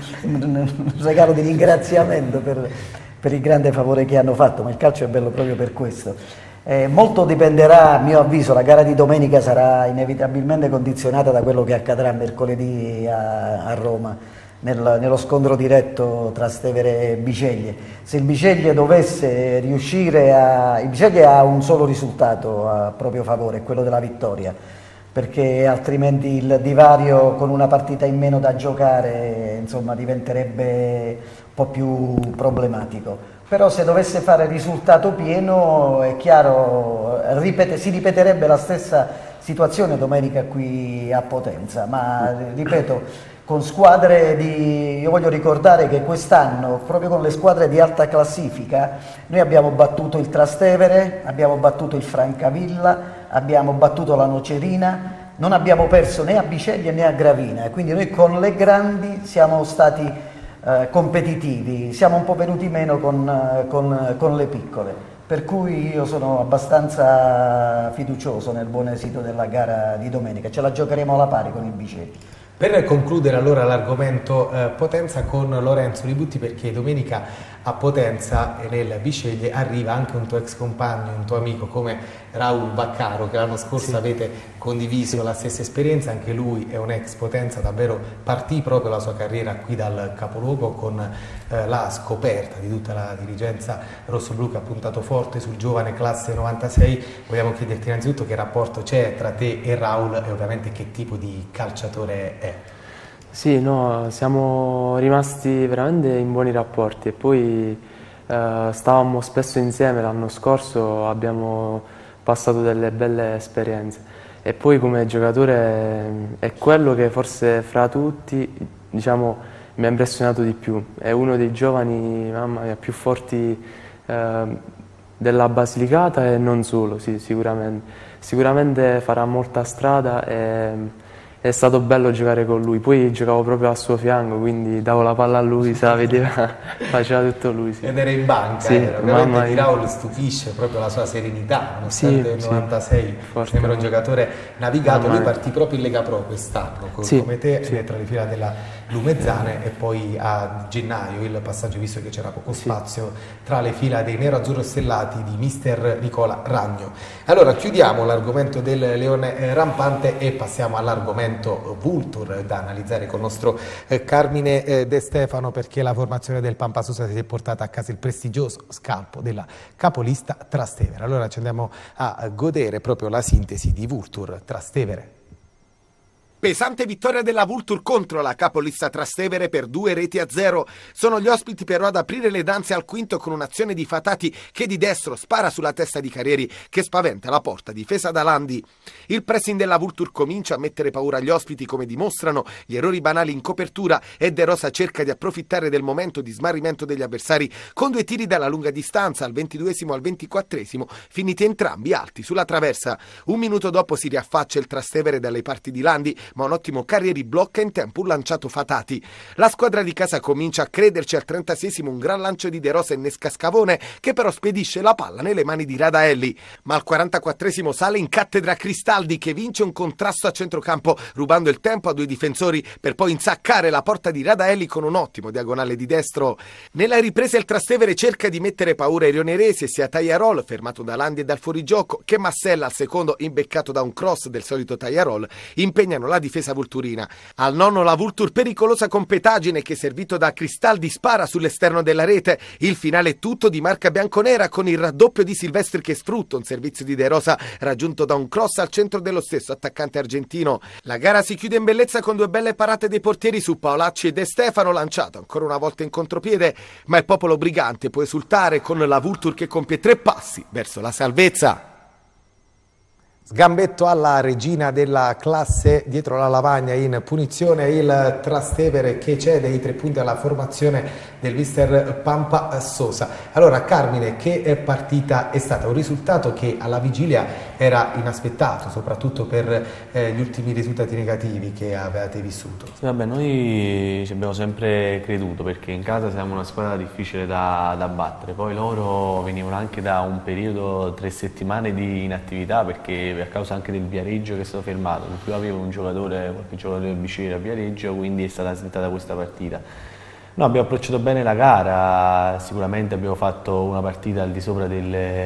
un regalo di ringraziamento per il grande favore che hanno fatto, ma il calcio è bello proprio per questo. Molto dipenderà, a mio avviso, la gara di domenica sarà inevitabilmente condizionata da quello che accadrà mercoledì a Roma, nello scontro diretto tra Trastevere e Bisceglie. Se il Bisceglie dovesse riuscire il Bisceglie ha un solo risultato a proprio favore, quello della vittoria, perché altrimenti il divario con una partita in meno da giocare, insomma, diventerebbe un po' più problematico. Però se dovesse fare risultato pieno, è chiaro, si ripeterebbe la stessa situazione domenica qui a Potenza, ma ripeto, con squadre io voglio ricordare che quest'anno, proprio con le squadre di alta classifica, noi abbiamo battuto il Trastevere, abbiamo battuto il Francavilla, abbiamo battuto la Nocerina, non abbiamo perso né a Bisceglie né a Gravina, e quindi noi con le grandi siamo stati competitivi, siamo un po' venuti meno con le piccole, per cui io sono abbastanza fiducioso nel buon esito della gara di domenica, ce la giocheremo alla pari con il Bisceglie. Per concludere allora l'argomento Potenza con Lorenzo Libutti, perché domenica a Potenza e nel Bisceglie arriva anche un tuo ex compagno, un tuo amico come Raul Vaccaro, che l'anno scorso avete condiviso la stessa esperienza. Anche lui è un ex Potenza, davvero partì proprio la sua carriera qui dal capoluogo con la scoperta di tutta la dirigenza rossoblu, che ha puntato forte sul giovane classe 96. Vogliamo chiederti innanzitutto che rapporto c'è tra te e Raul e ovviamente che tipo di calciatore è. Sì, no, siamo rimasti veramente in buoni rapporti, e poi stavamo spesso insieme. L'anno scorso abbiamo passato delle belle esperienze, e poi come giocatore è quello che forse fra tutti, diciamo, mi ha impressionato di più. È uno dei giovani, mamma mia, più forti della Basilicata, e non solo, sì, sicuramente farà molta strada, e è stato bello giocare con lui. Poi giocavo proprio al suo fianco, quindi davo la palla a lui, se la vedeva, faceva tutto lui. Sì. Ed era in banca, sì, ovviamente di Raul stupisce proprio la sua serenità, nonostante il 96 sembra un giocatore navigato. Lui partì proprio in Lega Pro quest'anno, come te, tra le fila della Lumezzane e poi a gennaio il passaggio, visto che c'era poco spazio tra le fila dei nero-azzurro stellati di mister Nicola Ragno. Allora chiudiamo l'argomento del leone rampante e passiamo all'argomento Vulture, da analizzare con il nostro Carmine De Stefano, perché la formazione del Pampasosa si è portata a casa il prestigioso scalpo della capolista Trastevere. Allora ci andiamo a godere proprio la sintesi di Vulture Trastevere. Pesante vittoria della Vulture contro la capolista Trastevere per 2-0. Sono gli ospiti però ad aprire le danze al quinto con un'azione di Fatati che di destro spara sulla testa di Carrieri che spaventa la porta difesa da Landi. Il pressing della Vulture comincia a mettere paura agli ospiti, come dimostrano gli errori banali in copertura, e De Rosa cerca di approfittare del momento di smarrimento degli avversari con 2 tiri dalla lunga distanza al 22esimo e al 24esimo, finiti entrambi alti sulla traversa. Un minuto dopo si riaffaccia il Trastevere dalle parti di Landi, ma un ottimo Carrieri blocca in tempo un lanciato Fatati. La squadra di casa comincia a crederci. Al 36esimo un gran lancio di De Rosa innesca Scavone, che però spedisce la palla nelle mani di Radaelli, ma al 44esimo sale in cattedra Cristaldi, che vince un contrasto a centrocampo rubando il tempo a 2 difensori per poi insaccare la porta di Radaelli con un ottimo diagonale di destro. Nella ripresa il Trastevere cerca di mettere paura ai rioneresi, sia Tagliarol, fermato da Landi e dal fuorigioco, che Massella al secondo, imbeccato da un cross del solito Tagliarol, impegnano la difesa vulturina. Al nono la Vulture pericolosa con Petagine, che servito da Cristaldi spara sull'esterno della rete. Il finale è tutto di marca bianconera, con il raddoppio di Silvestri che sfrutta un servizio di De Rosa raggiunto da un cross al centro dello stesso attaccante argentino. La gara si chiude in bellezza con 2 belle parate dei portieri su Paolacci e De Stefano, lanciato ancora una volta in contropiede, ma il popolo brigante può esultare con la Vulture che compie 3 passi verso la salvezza. Sgambetto alla regina della classe dietro la lavagna, in punizione il Trastevere che cede i 3 punti alla formazione del mister Pampasosa. Allora Carmine, che partita è stata? Un risultato che alla vigilia era inaspettato, soprattutto per gli ultimi risultati negativi che avevate vissuto. Sì, vabbè, noi ci abbiamo sempre creduto, perché in casa siamo una squadra difficile da battere. Poi loro venivano anche da un periodo 3 settimane di inattività, perché a causa anche del Viareggio che è stato fermato, in più aveva qualche giocatore del vicino a Viareggio, quindi è stata slitata questa partita. No, abbiamo approcciato bene la gara, sicuramente abbiamo fatto una partita al di sopra delle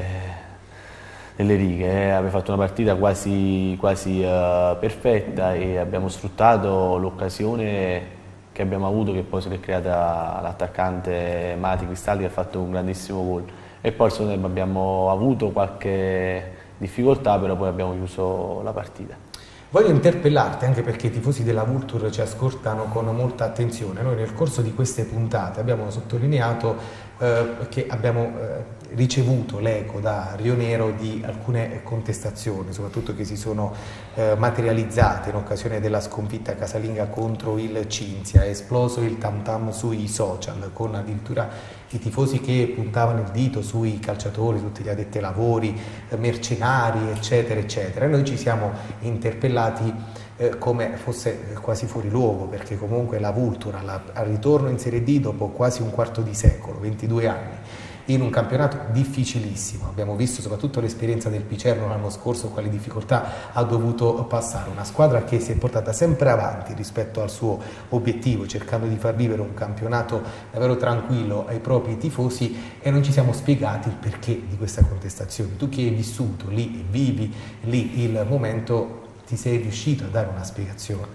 righe, abbiamo fatto una partita quasi perfetta e abbiamo sfruttato l'occasione che abbiamo avuto, che poi si è creata l'attaccante Mati Cristaldi, che ha fatto un grandissimo gol. E poi al secondo tempo abbiamo avuto qualche difficoltà, però poi abbiamo chiuso la partita. Voglio interpellarti anche perché i tifosi della Vulture ci ascoltano con molta attenzione. Noi nel corso di queste puntate abbiamo sottolineato che abbiamo ricevuto l'eco da Rio Nero di alcune contestazioni, soprattutto che si sono materializzate in occasione della sconfitta casalinga contro il Cinzia. È esploso il tam tam sui social, con addirittura i tifosi che puntavano il dito sui calciatori, tutti gli addetti ai lavori, mercenari, eccetera, eccetera. E noi ci siamo interpellati come fosse quasi fuori luogo, perché comunque la Vulture al ritorno in Serie D dopo quasi un quarto di secolo, 22 anni, in un campionato difficilissimo. Abbiamo visto soprattutto l'esperienza del Picerno l'anno scorso, quali difficoltà ha dovuto passare. Una squadra che si è portata sempre avanti rispetto al suo obiettivo, cercando di far vivere un campionato davvero tranquillo ai propri tifosi, e non ci siamo spiegati il perché di questa contestazione. Tu che hai vissuto lì e vivi lì il momento, ti sei riuscito a dare una spiegazione?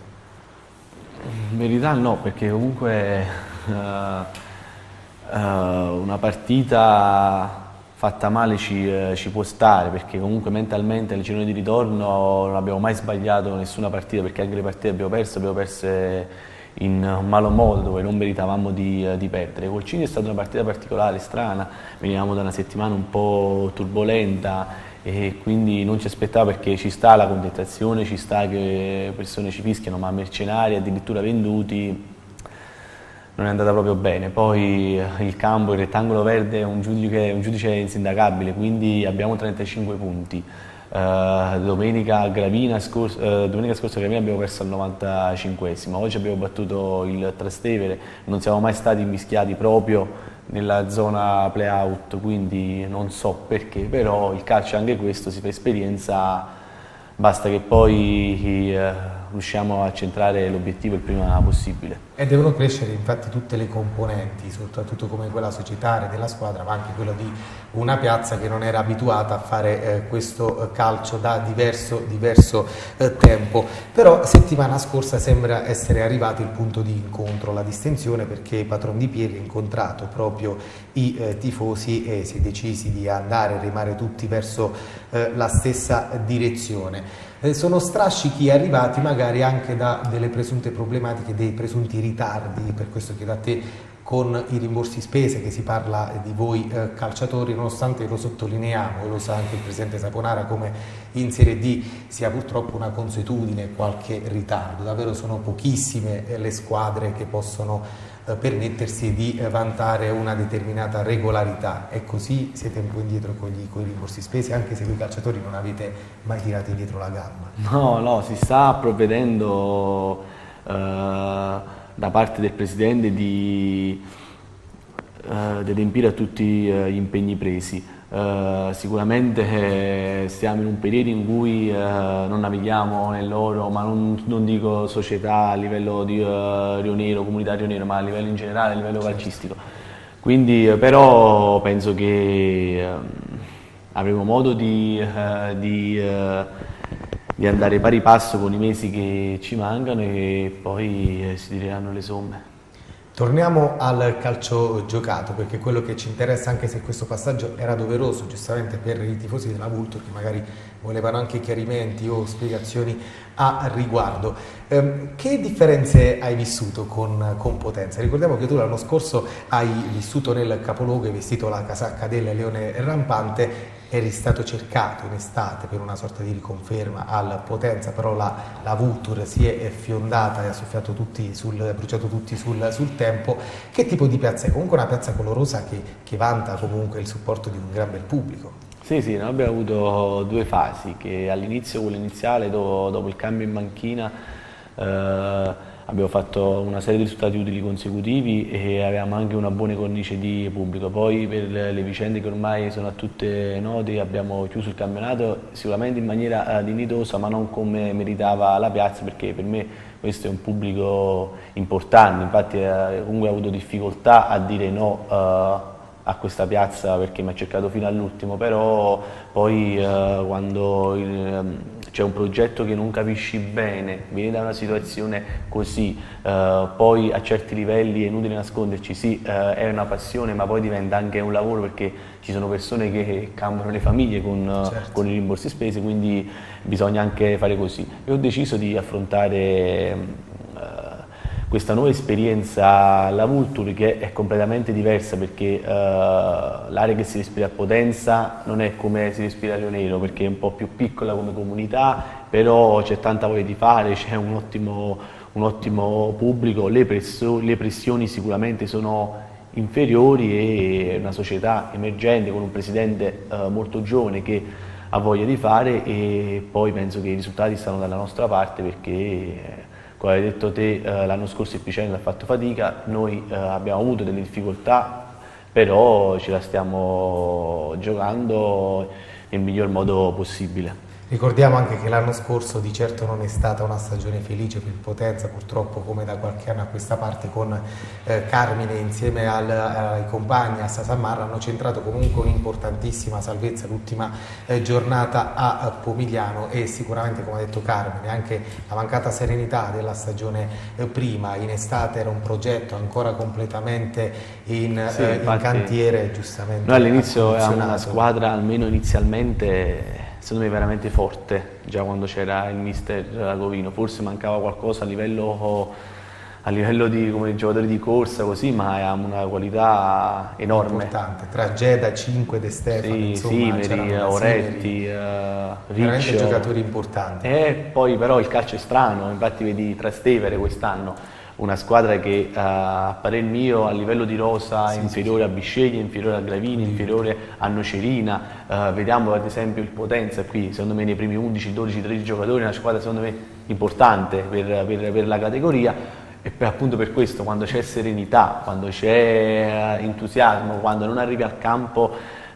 In verità no, perché comunque una partita fatta male ci può stare, perché comunque mentalmente al girone di ritorno non abbiamo mai sbagliato nessuna partita, perché anche le partite abbiamo perse in un malo modo, dove non meritavamo di perdere. Col Cinzia è stata una partita particolare, strana, venivamo da una settimana un po' turbolenta e quindi non ci aspettava, perché ci sta la contestazione, ci sta che persone ci fischiano, ma mercenari addirittura venduti non è andata proprio bene. Poi il campo, il rettangolo verde è un giudice insindacabile, quindi abbiamo 35 punti. Domenica scorsa Gravina abbiamo perso al 95esimo, oggi abbiamo battuto il Trastevere, non siamo mai stati invischiati proprio nella zona play-out, quindi non so perché, però il calcio è anche questo, si fa esperienza, basta che poi riusciamo a centrare l'obiettivo il prima possibile. E devono crescere infatti tutte le componenti, soprattutto come quella societaria della squadra, ma anche quella di una piazza che non era abituata a fare questo calcio da diverso tempo. Però settimana scorsa sembra essere arrivato il punto di incontro, la distensione, perché Patron Di Pieri ha incontrato proprio i tifosi e si è decisi di andare a remare tutti verso la stessa direzione. Sono strascichi arrivati magari anche da delle presunte problematiche, dei presunti ritardi, per questo chiedo a te, con i rimborsi spese, che si parla di voi calciatori, nonostante lo sottolineiamo, e lo sa anche il presidente Saponara, come in Serie D sia purtroppo una consuetudine qualche ritardo. Davvero sono pochissime le squadre che possono permettersi di vantare una determinata regolarità, e così siete un po' indietro con i rimborsi spesi, anche se voi calciatori non avete mai tirato indietro la gamba. No, si sta provvedendo da parte del Presidente di adempiere a tutti gli impegni presi. Sicuramente stiamo in un periodo in cui non navighiamo nell'oro, ma non dico società a livello di Rionero, comunità Rionero, ma a livello in generale, a livello calcistico. Quindi però penso che avremo modo di andare pari passo con i mesi che ci mancano, e poi si tireranno le somme. Torniamo al calcio giocato, perché quello che ci interessa, anche se questo passaggio era doveroso giustamente per i tifosi della Vulture, che magari volevano anche chiarimenti o spiegazioni a riguardo. Che differenze hai vissuto con Potenza? Ricordiamo che tu l'anno scorso hai vissuto nel capoluogo, hai vestito la casacca del Leone Rampante, eri stato cercato in estate per una sorta di riconferma al Potenza, però la Vulture si è fiondata e ha soffiato bruciato tutti sul tempo. Che tipo di piazza è? Comunque una piazza colorosa che vanta comunque il supporto di un gran bel pubblico. Sì, noi abbiamo avuto due fasi, che all'inizio, quella iniziale, dopo il cambio in banchina, abbiamo fatto una serie di risultati utili consecutivi e avevamo anche una buona cornice di pubblico. Poi per le vicende che ormai sono a tutte note abbiamo chiuso il campionato sicuramente in maniera dignitosa, ma non come meritava la piazza, perché per me questo è un pubblico importante. Infatti comunque ho avuto difficoltà a dire no a questa piazza, perché mi ha cercato fino all'ultimo, però poi quando c'è un progetto che non capisci bene, vieni da una situazione così, poi a certi livelli è inutile nasconderci, sì, è una passione, ma poi diventa anche un lavoro, perché ci sono persone che cambiano le famiglie con i rimborsi spese, quindi bisogna anche fare così. E ho deciso di affrontare questa nuova esperienza alla Vulture, che è completamente diversa, perché l'area che si respira a Potenza non è come si respira a Rionero, perché è un po' più piccola come comunità, però c'è tanta voglia di fare, c'è un ottimo pubblico, le pressioni sicuramente sono inferiori, e una società emergente con un presidente molto giovane che ha voglia di fare, e poi penso che i risultati stanno dalla nostra parte, perché come hai detto te, l'anno scorso il Piceno ha fatto fatica, noi abbiamo avuto delle difficoltà, però ce la stiamo giocando nel miglior modo possibile. Ricordiamo anche che l'anno scorso di certo non è stata una stagione felice per Potenza, purtroppo, come da qualche anno a questa parte, con Carmine insieme ai compagni a Sasammarra hanno centrato comunque un'importantissima salvezza l'ultima giornata a Pomigliano, e sicuramente, come ha detto Carmine, anche la mancata serenità della stagione prima. In estate era un progetto ancora completamente in cantiere, giustamente. Noi all'inizio eravamo una squadra, almeno inizialmente, secondo me veramente forte, già quando c'era il mister Govino. Forse mancava qualcosa a livello di come giocatori di corsa, così, ma avevamo una qualità enorme. Importante, tra Geda, 5, De Stefani, Simeri, Oretti, veramente giocatori importanti. E poi però il calcio è strano, infatti vedi Trastevere quest'anno, una squadra che a parer mio a livello di rosa è inferiore a Bisceglie, inferiore a Gravini, inferiore a Nocerina. Vediamo ad esempio il Potenza qui, secondo me nei primi 11, 12, 13 giocatori, una squadra secondo me importante per la categoria, e appunto per questo, quando c'è serenità, quando c'è entusiasmo, quando non arrivi al campo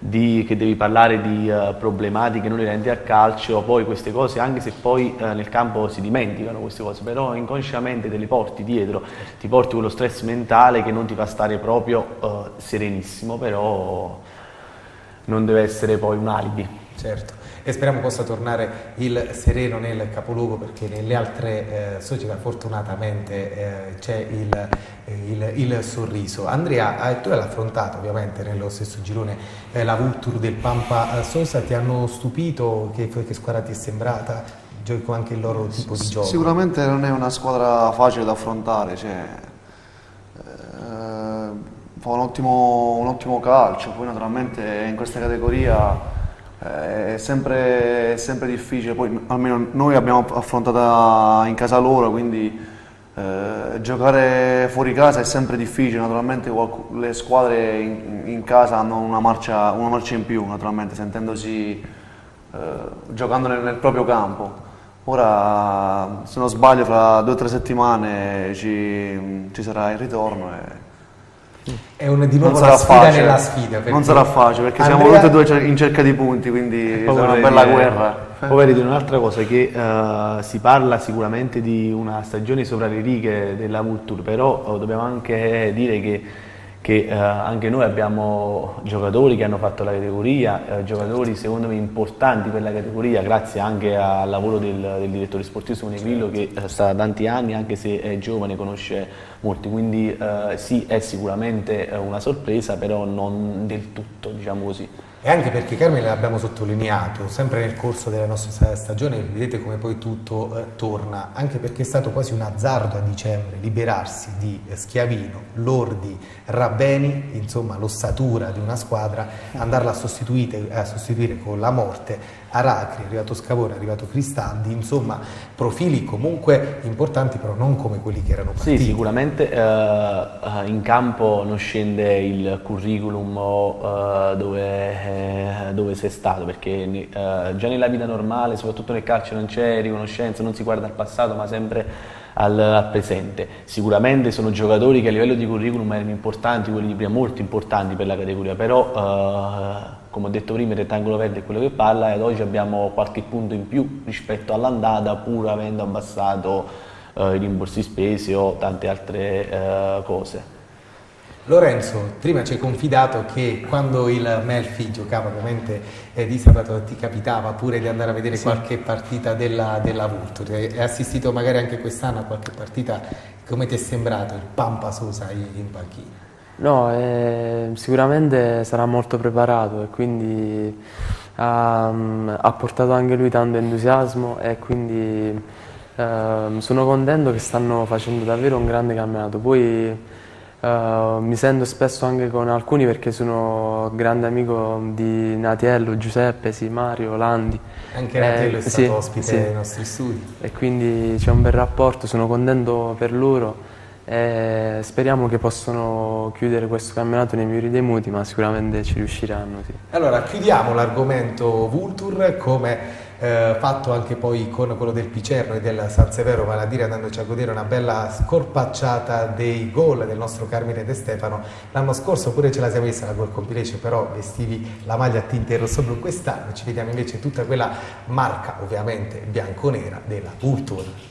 che devi parlare di problematiche non inerenti al calcio, poi queste cose, anche se poi nel campo si dimenticano queste cose, però inconsciamente te le porti dietro, ti porti quello stress mentale che non ti fa stare proprio serenissimo, però non deve essere poi un alibi. Certo, e speriamo possa tornare il sereno nel capoluogo, perché nelle altre società fortunatamente c'è il sorriso. Andrea, tu hai affrontato ovviamente nello stesso girone la Vulture del Pampa Sosa, ti hanno stupito? Che squadra ti è sembrata? Gioco anche il loro tipo di gioco? Sicuramente non è una squadra facile da affrontare, fa un ottimo calcio, poi naturalmente in questa categoria è sempre difficile, poi almeno noi abbiamo affrontata in casa loro, quindi giocare fuori casa è sempre difficile, naturalmente le squadre in casa hanno una marcia in più, naturalmente sentendosi giocando nel proprio campo. Ora, se non sbaglio, fra 2 o 3 settimane ci sarà il ritorno è di nuovo la sfida nella sfida. Non sarà facile, perché siamo tutti e due in cerca di punti, quindi sarà una bella guerra. Poi vorrei dire un'altra cosa, che si parla sicuramente di una stagione sopra le righe della Vulture, però dobbiamo anche dire che anche noi abbiamo giocatori che hanno fatto la categoria, giocatori secondo me importanti per la categoria, grazie anche al lavoro del direttore sportivo Simone Grillo, che sta da tanti anni, anche se è giovane, conosce molti, quindi sì, è sicuramente una sorpresa, però non del tutto, diciamo così. E anche perché, Carmine, l'abbiamo sottolineato, sempre nel corso della nostra stagione, vedete come poi tutto torna, anche perché è stato quasi un azzardo a dicembre liberarsi di Schiavino, Lordi, Rabbeni, insomma l'ossatura di una squadra, andarla a sostituire con la morte, Aracri, è arrivato Scavone, è arrivato Cristaldi, insomma profili comunque importanti, però non come quelli che erano partiti. Sì, sicuramente in campo non scende il curriculum dove sei stato, perché già nella vita normale, soprattutto nel calcio, non c'è riconoscenza, non si guarda al passato ma sempre al presente. Sicuramente sono giocatori che a livello di curriculum erano importanti, quelli di prima molto importanti per la categoria, però come ho detto prima il rettangolo verde è quello che parla, ed oggi abbiamo qualche punto in più rispetto all'andata, pur avendo abbassato i rimborsi spesi o tante altre cose. Lorenzo, prima ci hai confidato che quando il Melfi giocava, ovviamente di sabato, ti capitava pure di andare a vedere qualche partita della Vulture. Hai assistito magari anche quest'anno a qualche partita? Come ti è sembrato il Pampa Sosa in panchina? No, sicuramente sarà molto preparato e quindi ha portato anche lui tanto entusiasmo, e quindi sono contento che stanno facendo davvero un grande campionato. Poi mi sento spesso anche con alcuni, perché sono grande amico di Natiello, Giuseppe, Mario, Landi. Anche Natiello è stato ospite dei nostri studi. E quindi c'è un bel rapporto, sono contento per loro e speriamo che possano chiudere questo campionato nei migliori dei modi, ma sicuramente ci riusciranno. Sì. Allora, chiudiamo l'argomento Vulture, come fatto anche poi con quello del Picerno e del San Severo, vale a dire andandoci a godere una bella scorpacciata dei gol del nostro Carmine De Stefano. L'anno scorso pure ce la siamo messa la gol compilation, però vestivi la maglia a tinte rosso-blu. Quest'anno ci vediamo invece tutta quella marca, ovviamente bianconera, della Vulture.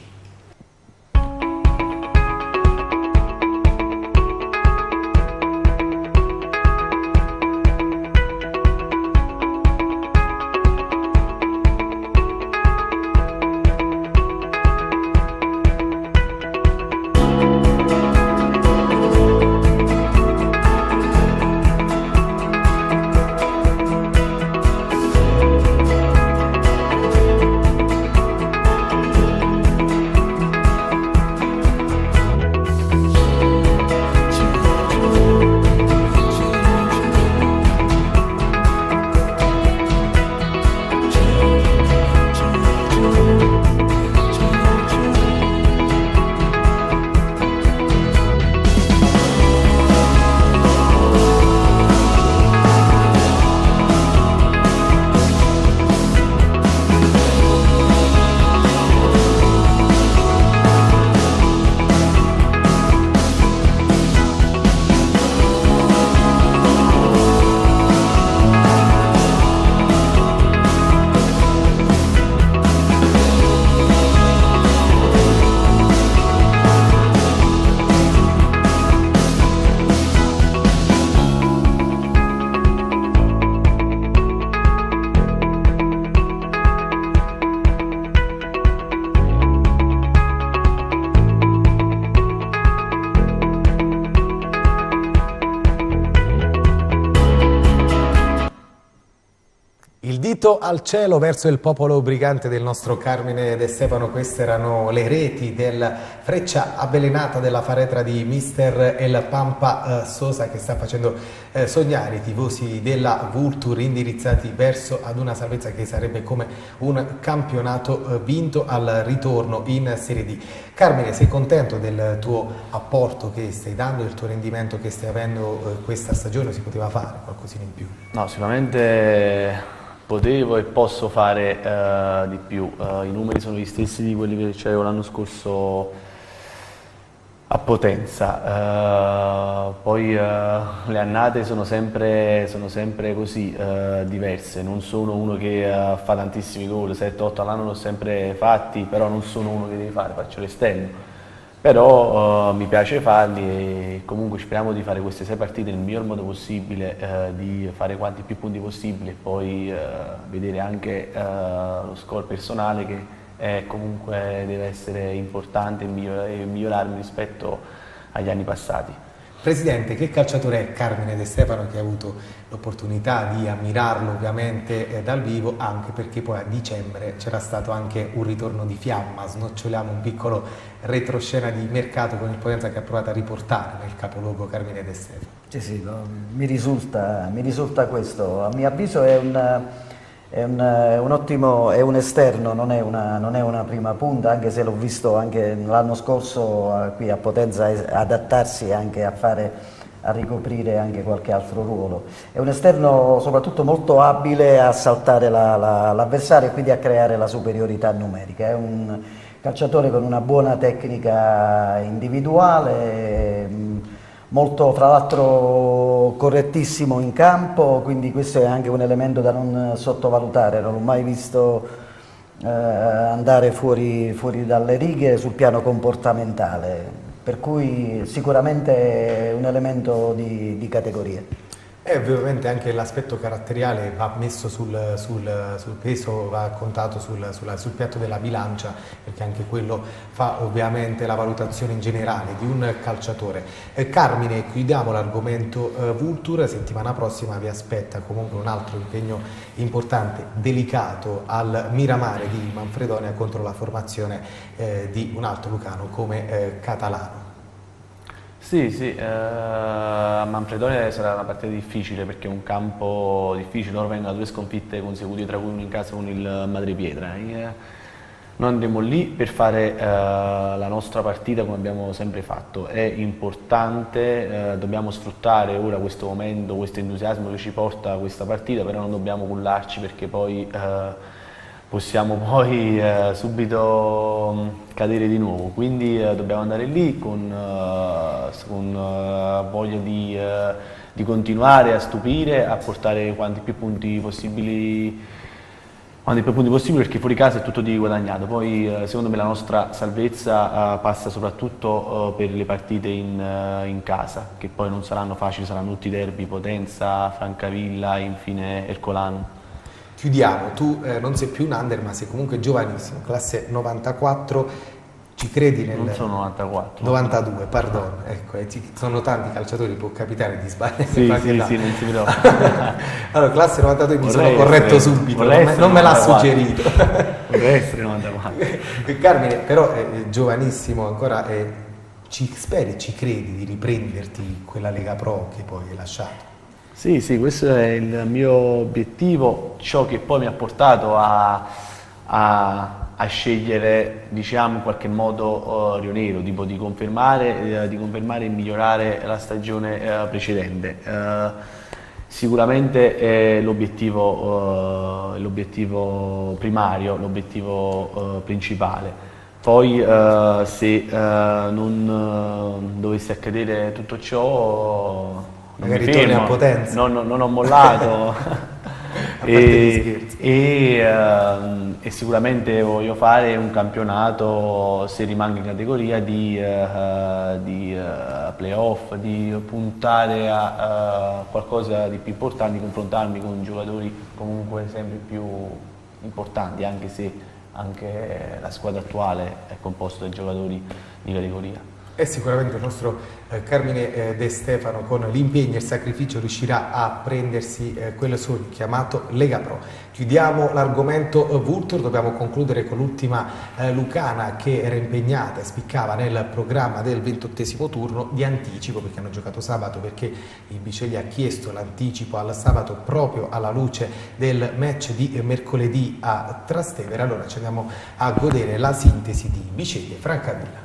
Invito al cielo verso il popolo brigante del nostro Carmine De Stefano. Queste erano le reti del Freccia Avvelenata della faretra di mister El Pampa Sosa, che sta facendo sognare i tifosi della Vulture, indirizzati verso ad una salvezza che sarebbe come un campionato vinto al ritorno in Serie D. Carmine, sei contento del tuo apporto che stai dando, del tuo rendimento che stai avendo questa stagione? Si poteva fare qualcosina in più? No, sicuramente potevo e posso fare di più. I numeri sono gli stessi di quelli che c'avevo l'anno scorso a Potenza. Poi le annate sono sempre così diverse. Non sono uno che fa tantissimi gol, 7-8 all'anno l'ho sempre fatti, però non sono uno che deve fare, faccio l'esterno. Però mi piace farli e comunque speriamo di fare queste 6 partite nel miglior modo possibile, di fare quanti più punti possibili e poi vedere anche lo score personale, che comunque deve essere importante e migliorarmi rispetto agli anni passati. Presidente, che calciatore è Carmine De Stefano, che ha avuto l'opportunità di ammirarlo ovviamente dal vivo, anche perché poi a dicembre c'era stato anche un ritorno di fiamma. Snoccioliamo un piccolo retroscena di mercato con il Potenza, che ha provato a riportare nel capoluogo Carmine De Stefano. Sì, no, mi risulta questo. A mio avviso è un ottimo, è un esterno, non è una prima punta, anche se l'ho visto anche l'anno scorso qui a Potenza adattarsi anche a ricoprire anche qualche altro ruolo. È un esterno soprattutto molto abile a saltare l'avversario e quindi a creare la superiorità numerica. È un calciatore con una buona tecnica individuale, molto, fra l'altro, correttissimo in campo, quindi questo è anche un elemento da non sottovalutare. Non l'ho mai visto andare fuori dalle righe sul piano comportamentale, per cui sicuramente è un elemento di categoria. E ovviamente anche l'aspetto caratteriale va messo sul peso, va contato sul piatto della bilancia, perché anche quello fa ovviamente la valutazione in generale di un calciatore. Carmine, chiudiamo l'argomento Vulture. Settimana prossima vi aspetta comunque un altro impegno importante, delicato, al Miramare di Manfredonia contro la formazione di un altro lucano come Catalano. Sì, a Manfredonia sarà una partita difficile perché è un campo difficile, loro vengono da 2 sconfitte consecutive, tra cui una in casa con il Madrepietra. Noi andremo lì per fare la nostra partita come abbiamo sempre fatto. È importante, dobbiamo sfruttare ora questo momento, questo entusiasmo che ci porta a questa partita, però non dobbiamo cullarci perché poi possiamo subito cadere di nuovo, quindi dobbiamo andare lì con voglia di continuare a stupire, a portare quanti più punti possibili, perché fuori casa è tutto di guadagnato. Poi secondo me la nostra salvezza passa soprattutto per le partite in casa, che poi non saranno facili, saranno tutti derby, Potenza, Francavilla e infine Ercolano. Chiudiamo, tu non sei più un under, ma sei comunque giovanissimo, classe 94, ci credi nel... Non sono 94. 92, perdono, ecco, sono tanti calciatori, può capitare di sbagliare. Sì, non si vedo. Allora, classe 92 mi sono corretto subito, non me l'ha suggerito. Vorrei essere 94. Carmine, però è giovanissimo ancora, ci credi di riprenderti quella Lega Pro che poi hai lasciato? Sì, questo è il mio obiettivo, ciò che poi mi ha portato a scegliere, diciamo, in qualche modo Rionero, tipo di confermare e migliorare la stagione precedente. Sicuramente è l'obiettivo primario, l'obiettivo principale. Poi se non dovesse accadere tutto ciò, magari torni a Potenza. Non ho mollato e sicuramente voglio fare un campionato, se rimango in categoria, di playoff, di puntare a qualcosa di più importante, di confrontarmi con giocatori comunque sempre più importanti, anche se anche la squadra attuale è composta da giocatori di categoria. E sicuramente il nostro Carmine De Stefano, con l'impegno e il sacrificio, riuscirà a prendersi quel sogno chiamato Lega Pro. Chiudiamo l'argomento Vulture, dobbiamo concludere con l'ultima lucana che era impegnata e spiccava nel programma del 28esimo turno di anticipo, perché hanno giocato sabato, perché il Biceglie ha chiesto l'anticipo al sabato proprio alla luce del match di mercoledì a Trastevere. Allora ci andiamo a godere la sintesi di Biceglie Francavilla.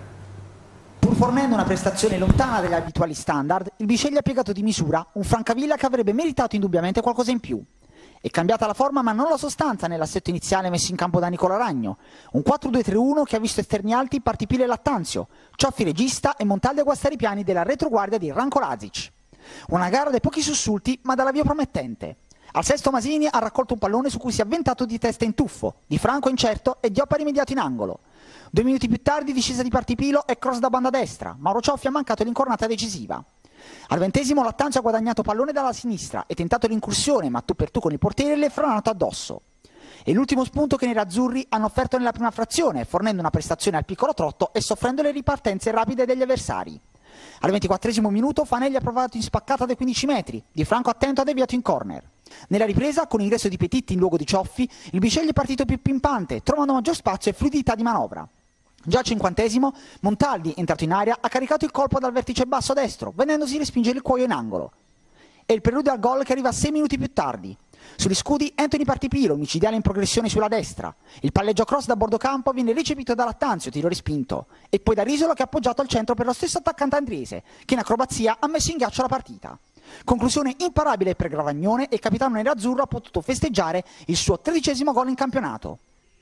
Pur fornendo una prestazione lontana dagli abituali standard, il Biceglie ha piegato di misura un Francavilla che avrebbe meritato indubbiamente qualcosa in più. È cambiata la forma ma non la sostanza nell'assetto iniziale messo in campo da Nicola Ragno. Un 4-2-3-1 che ha visto esterni alti Partipile e Lattanzio, Cioffi regista e Montaldi a guastare i piani della retroguardia di Ranko Lazic. Una gara dai pochi sussulti ma dall'avvio promettente. Al sesto Masini ha raccolto un pallone su cui si è avventato di testa in tuffo, di Franco incerto e Diop ha rimediato in angolo. 2 minuti più tardi discesa di Partipilo e cross da banda destra, Mauro Cioffi ha mancato l'incornata decisiva. Al 20esimo Lattanzio ha guadagnato pallone dalla sinistra e tentato l'incursione ma tu per tu con il portiere le è franato addosso. E l'ultimo spunto che i nerazzurri hanno offerto nella prima frazione, fornendo una prestazione al piccolo trotto e soffrendo le ripartenze rapide degli avversari. Al 24esimo minuto Fanelli ha provato in spaccata dai 15 metri, Di Franco attento ha deviato in corner. Nella ripresa, con ingresso di Petitti in luogo di Cioffi, il Biceglie è partito più pimpante, trovando maggior spazio e fluidità di manovra. Già al 50esimo, Montaldi, entrato in area, ha caricato il colpo dal vertice basso destro, venendosi respingere il cuoio in angolo. È il preludio al gol che arriva 6 minuti più tardi. Sugli scudi Anthony Partipilo, micidiale in progressione sulla destra. Il palleggio cross da bordo campo viene recepito da Lattanzio, tiro respinto. E poi da Risolo che ha appoggiato al centro per lo stesso attaccante andriese, che in acrobazia ha messo in ghiaccio la partita. Conclusione imparabile per Gravagnone e il capitano nerazzurro ha potuto festeggiare il suo 13esimo gol in campionato.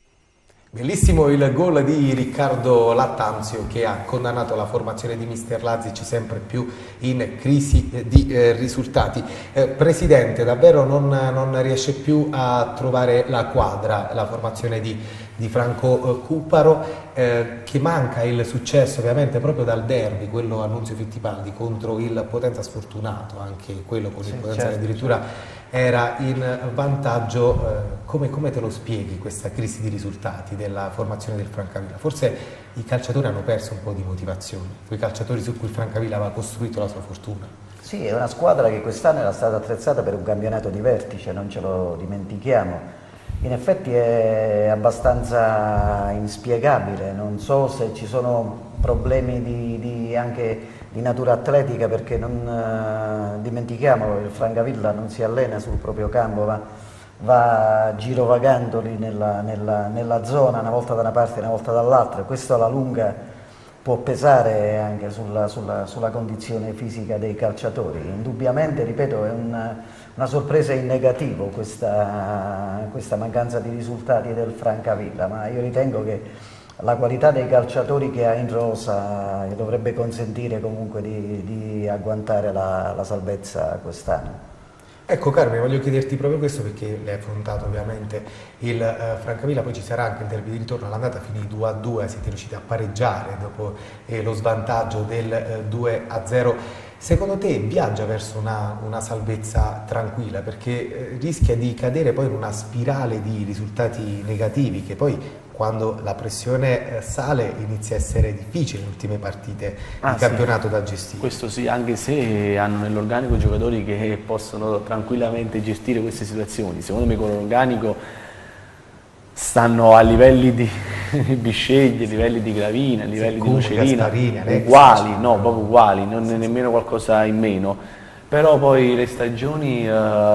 Bellissimo il gol di Riccardo Lattanzio che ha condannato la formazione di mister Lazic sempre più in crisi di risultati. Presidente, davvero non riesce più a trovare la quadra la formazione di Franco Cupparo, che manca il successo ovviamente proprio dal derby, quello a Nunzio Fittipaldi contro il Potenza sfortunato, anche quello con il Potenza certo, addirittura era in vantaggio. Come te lo spieghi questa crisi di risultati della formazione del Francavilla? Forse i calciatori hanno perso un po' di motivazione, quei calciatori su cui il Francavilla aveva costruito la sua fortuna. Sì, è una squadra che quest'anno era stata attrezzata per un campionato di vertice, non ce lo dimentichiamo. In effetti è abbastanza inspiegabile, non so se ci sono problemi anche di natura atletica, perché non dimentichiamolo, il Francavilla non si allena sul proprio campo, va girovagando lì nella zona, una volta da una parte e una volta dall'altra. Questo alla lunga può pesare anche sulla condizione fisica dei calciatori. Indubbiamente, ripeto, è una sorpresa in negativo questa mancanza di risultati del Francavilla, ma io ritengo che la qualità dei calciatori che ha in rosa gli dovrebbe consentire comunque di agguantare la salvezza quest'anno. Ecco Carmine, voglio chiederti proprio questo perché l'hai affrontato ovviamente il Francavilla, poi ci sarà anche il derby di ritorno, all'andata finì 2-2, siete riusciti a pareggiare dopo lo svantaggio del 2-0. Secondo te viaggia verso una salvezza tranquilla, perché rischia di cadere poi in una spirale di risultati negativi che poi quando la pressione sale inizia a essere difficile le ultime partite di campionato da gestire? Questo sì, anche se hanno nell'organico giocatori che possono tranquillamente gestire queste situazioni. Secondo me con l'organico stanno a livelli di Biceglie, a livelli di Gravina, a livelli di Nocerina, uguali, no, proprio uguali, non è nemmeno qualcosa in meno. Però poi le stagioni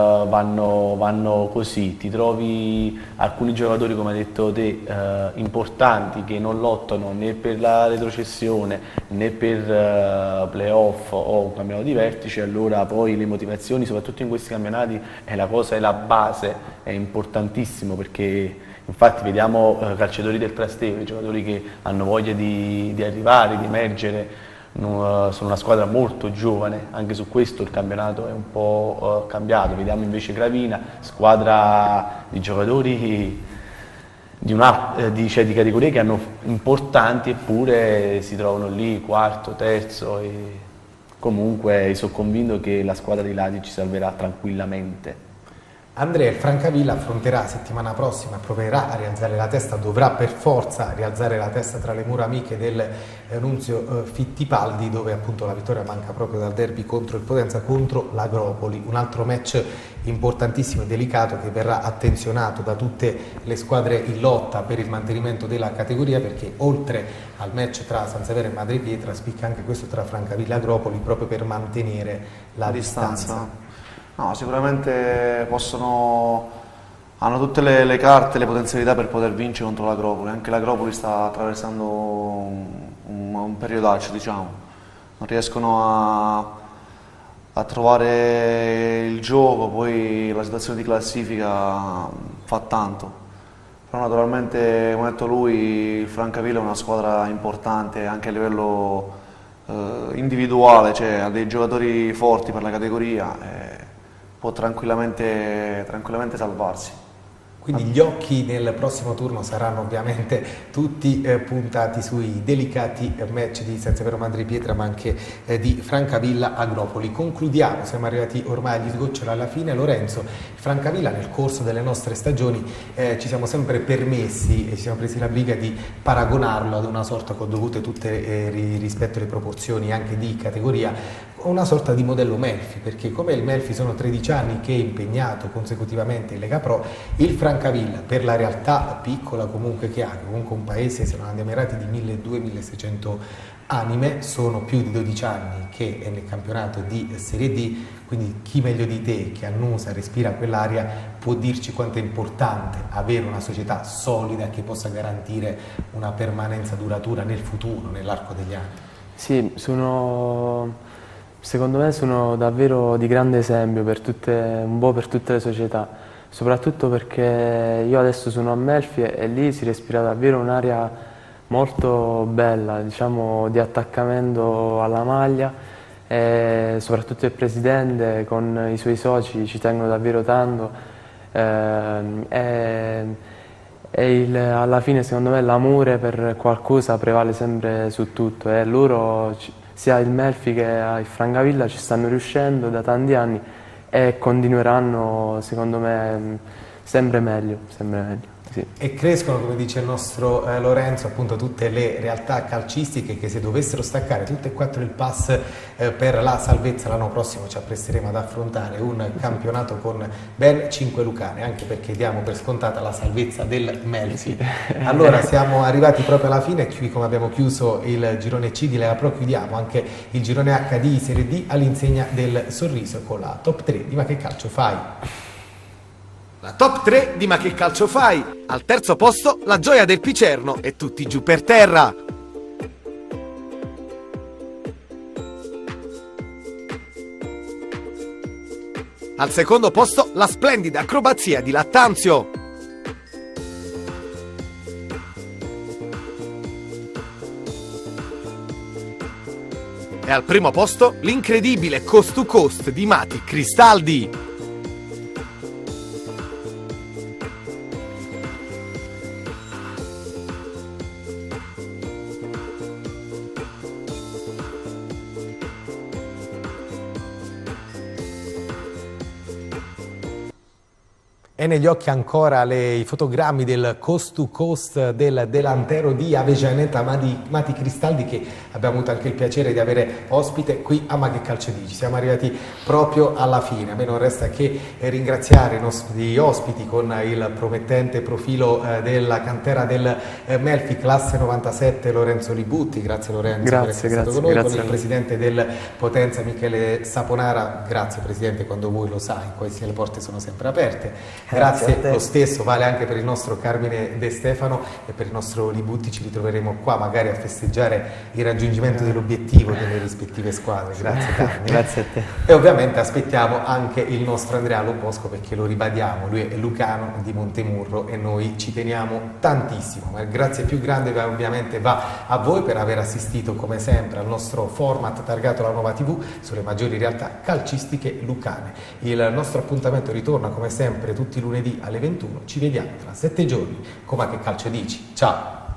vanno così, ti trovi alcuni giocatori, come hai detto te, importanti, che non lottano né per la retrocessione né per playoff o un campionato di vertice, allora poi le motivazioni, soprattutto in questi campionati, è la base, è importantissimo, perché infatti vediamo calciatori del Trastevere, giocatori che hanno voglia di arrivare, di emergere. Sono una squadra molto giovane, anche su questo il campionato è un po' cambiato. Vediamo invece Gravina, squadra di giocatori di categorie che hanno importanti, eppure si trovano lì quarto, terzo, e comunque sono convinto che la squadra di Lazic ci salverà tranquillamente. Andrea, il Francavilla affronterà settimana prossima, proverà a rialzare la testa, dovrà per forza rialzare la testa tra le mura amiche del Nunzio Fittipaldi, dove appunto la vittoria manca proprio dal derby contro il Potenza, contro l'Agropoli, un altro match importantissimo e delicato che verrà attenzionato da tutte le squadre in lotta per il mantenimento della categoria, perché oltre al match tra San Severo e Madrepietra spicca anche questo tra Francavilla e Agropoli, proprio per mantenere la distanza. No, sicuramente hanno tutte le carte, le potenzialità per poter vincere contro l'Agropoli. Anche l'Agropoli sta attraversando un periodaccio, diciamo. Non riescono a trovare il gioco, poi la situazione di classifica fa tanto. Però naturalmente, come ha detto lui, il Francavilla è una squadra importante anche a livello individuale, cioè ha dei giocatori forti per la categoria. Può tranquillamente salvarsi. Quindi gli occhi nel prossimo turno saranno ovviamente tutti puntati sui delicati match di San Severo Madrepietra, ma anche di Francavilla Agropoli. Concludiamo, siamo arrivati ormai agli sgoccioli alla fine. Lorenzo, Francavilla nel corso delle nostre stagioni ci siamo sempre permessi e ci siamo presi la briga di paragonarlo ad una sorta, con dovute tutte rispetto alle proporzioni anche di categoria, una sorta di modello Melfi, perché come il Melfi sono 13 anni che è impegnato consecutivamente in Lega Pro, il Francavilla, per la realtà piccola comunque che ha, comunque un paese, se non andiamo errati, di 1200-1600 anime, sono più di 12 anni che è nel campionato di Serie D, quindi chi meglio di te che annusa, respira quell'aria, può dirci quanto è importante avere una società solida che possa garantire una permanenza duratura nel futuro, nell'arco degli anni. Sì, secondo me sono davvero di grande esempio un po' per tutte le società, soprattutto perché io adesso sono a Melfi e lì si respira davvero un'aria molto bella, diciamo, di attaccamento alla maglia, e soprattutto il presidente con i suoi soci ci tengono davvero tanto, alla fine secondo me l'amore per qualcosa prevale sempre su tutto e loro, sia il Melfi che il Francavilla, ci stanno riuscendo da tanti anni e continueranno secondo me sempre meglio. Sì. E crescono, come dice il nostro Lorenzo, appunto tutte le realtà calcistiche che se dovessero staccare tutte e quattro il pass per la salvezza, l'anno prossimo ci appresteremo ad affrontare un campionato con ben 5 lucane, anche perché diamo per scontata la salvezza del Melfi. Allora siamo arrivati proprio alla fine, qui come abbiamo chiuso il girone C di Lega Pro, chiudiamo anche il girone H di Serie D all'insegna del sorriso con la top 3 di Ma che calcio fai? La top 3 di Ma che calcio fai? Al terzo posto la gioia del Picerno e tutti giù per terra. Al secondo posto la splendida acrobazia di Lattanzio. E al primo posto l'incredibile Coast to Coast di Mati Cristaldi. E negli occhi ancora i fotogrammi del coast to coast del delantero di Avejaneta Mati Cristaldi, che abbiamo avuto anche il piacere di avere ospite qui a Ma che calcio dici. Siamo arrivati proprio alla fine, a me non resta che ringraziare i nostri ospiti con il promettente profilo della cantera del Melfi classe 97 Lorenzo Libutti. Grazie Lorenzo per essere stato con noi, con il presidente del Potenza Michele Saponara. Grazie presidente, quando vuoi lo sai, queste le porte sono sempre aperte. Grazie, lo stesso vale anche per il nostro Carmine De Stefano e per il nostro Libutti. Ci ritroveremo qua magari a festeggiare il raggiungimento dell'obiettivo delle rispettive squadre. Grazie Carmine. Grazie a te. E ovviamente aspettiamo anche il nostro Andrea Lobosco, perché lo ribadiamo, lui è lucano di Montemurro e noi ci teniamo tantissimo. Ma il grazie più grande ovviamente va a voi per aver assistito come sempre al nostro format targato La Nuova TV sulle maggiori realtà calcistiche lucane. Il nostro appuntamento ritorna come sempre tutti i lunedì alle 21, ci vediamo tra 7 giorni con Ma che calcio dici. Ciao!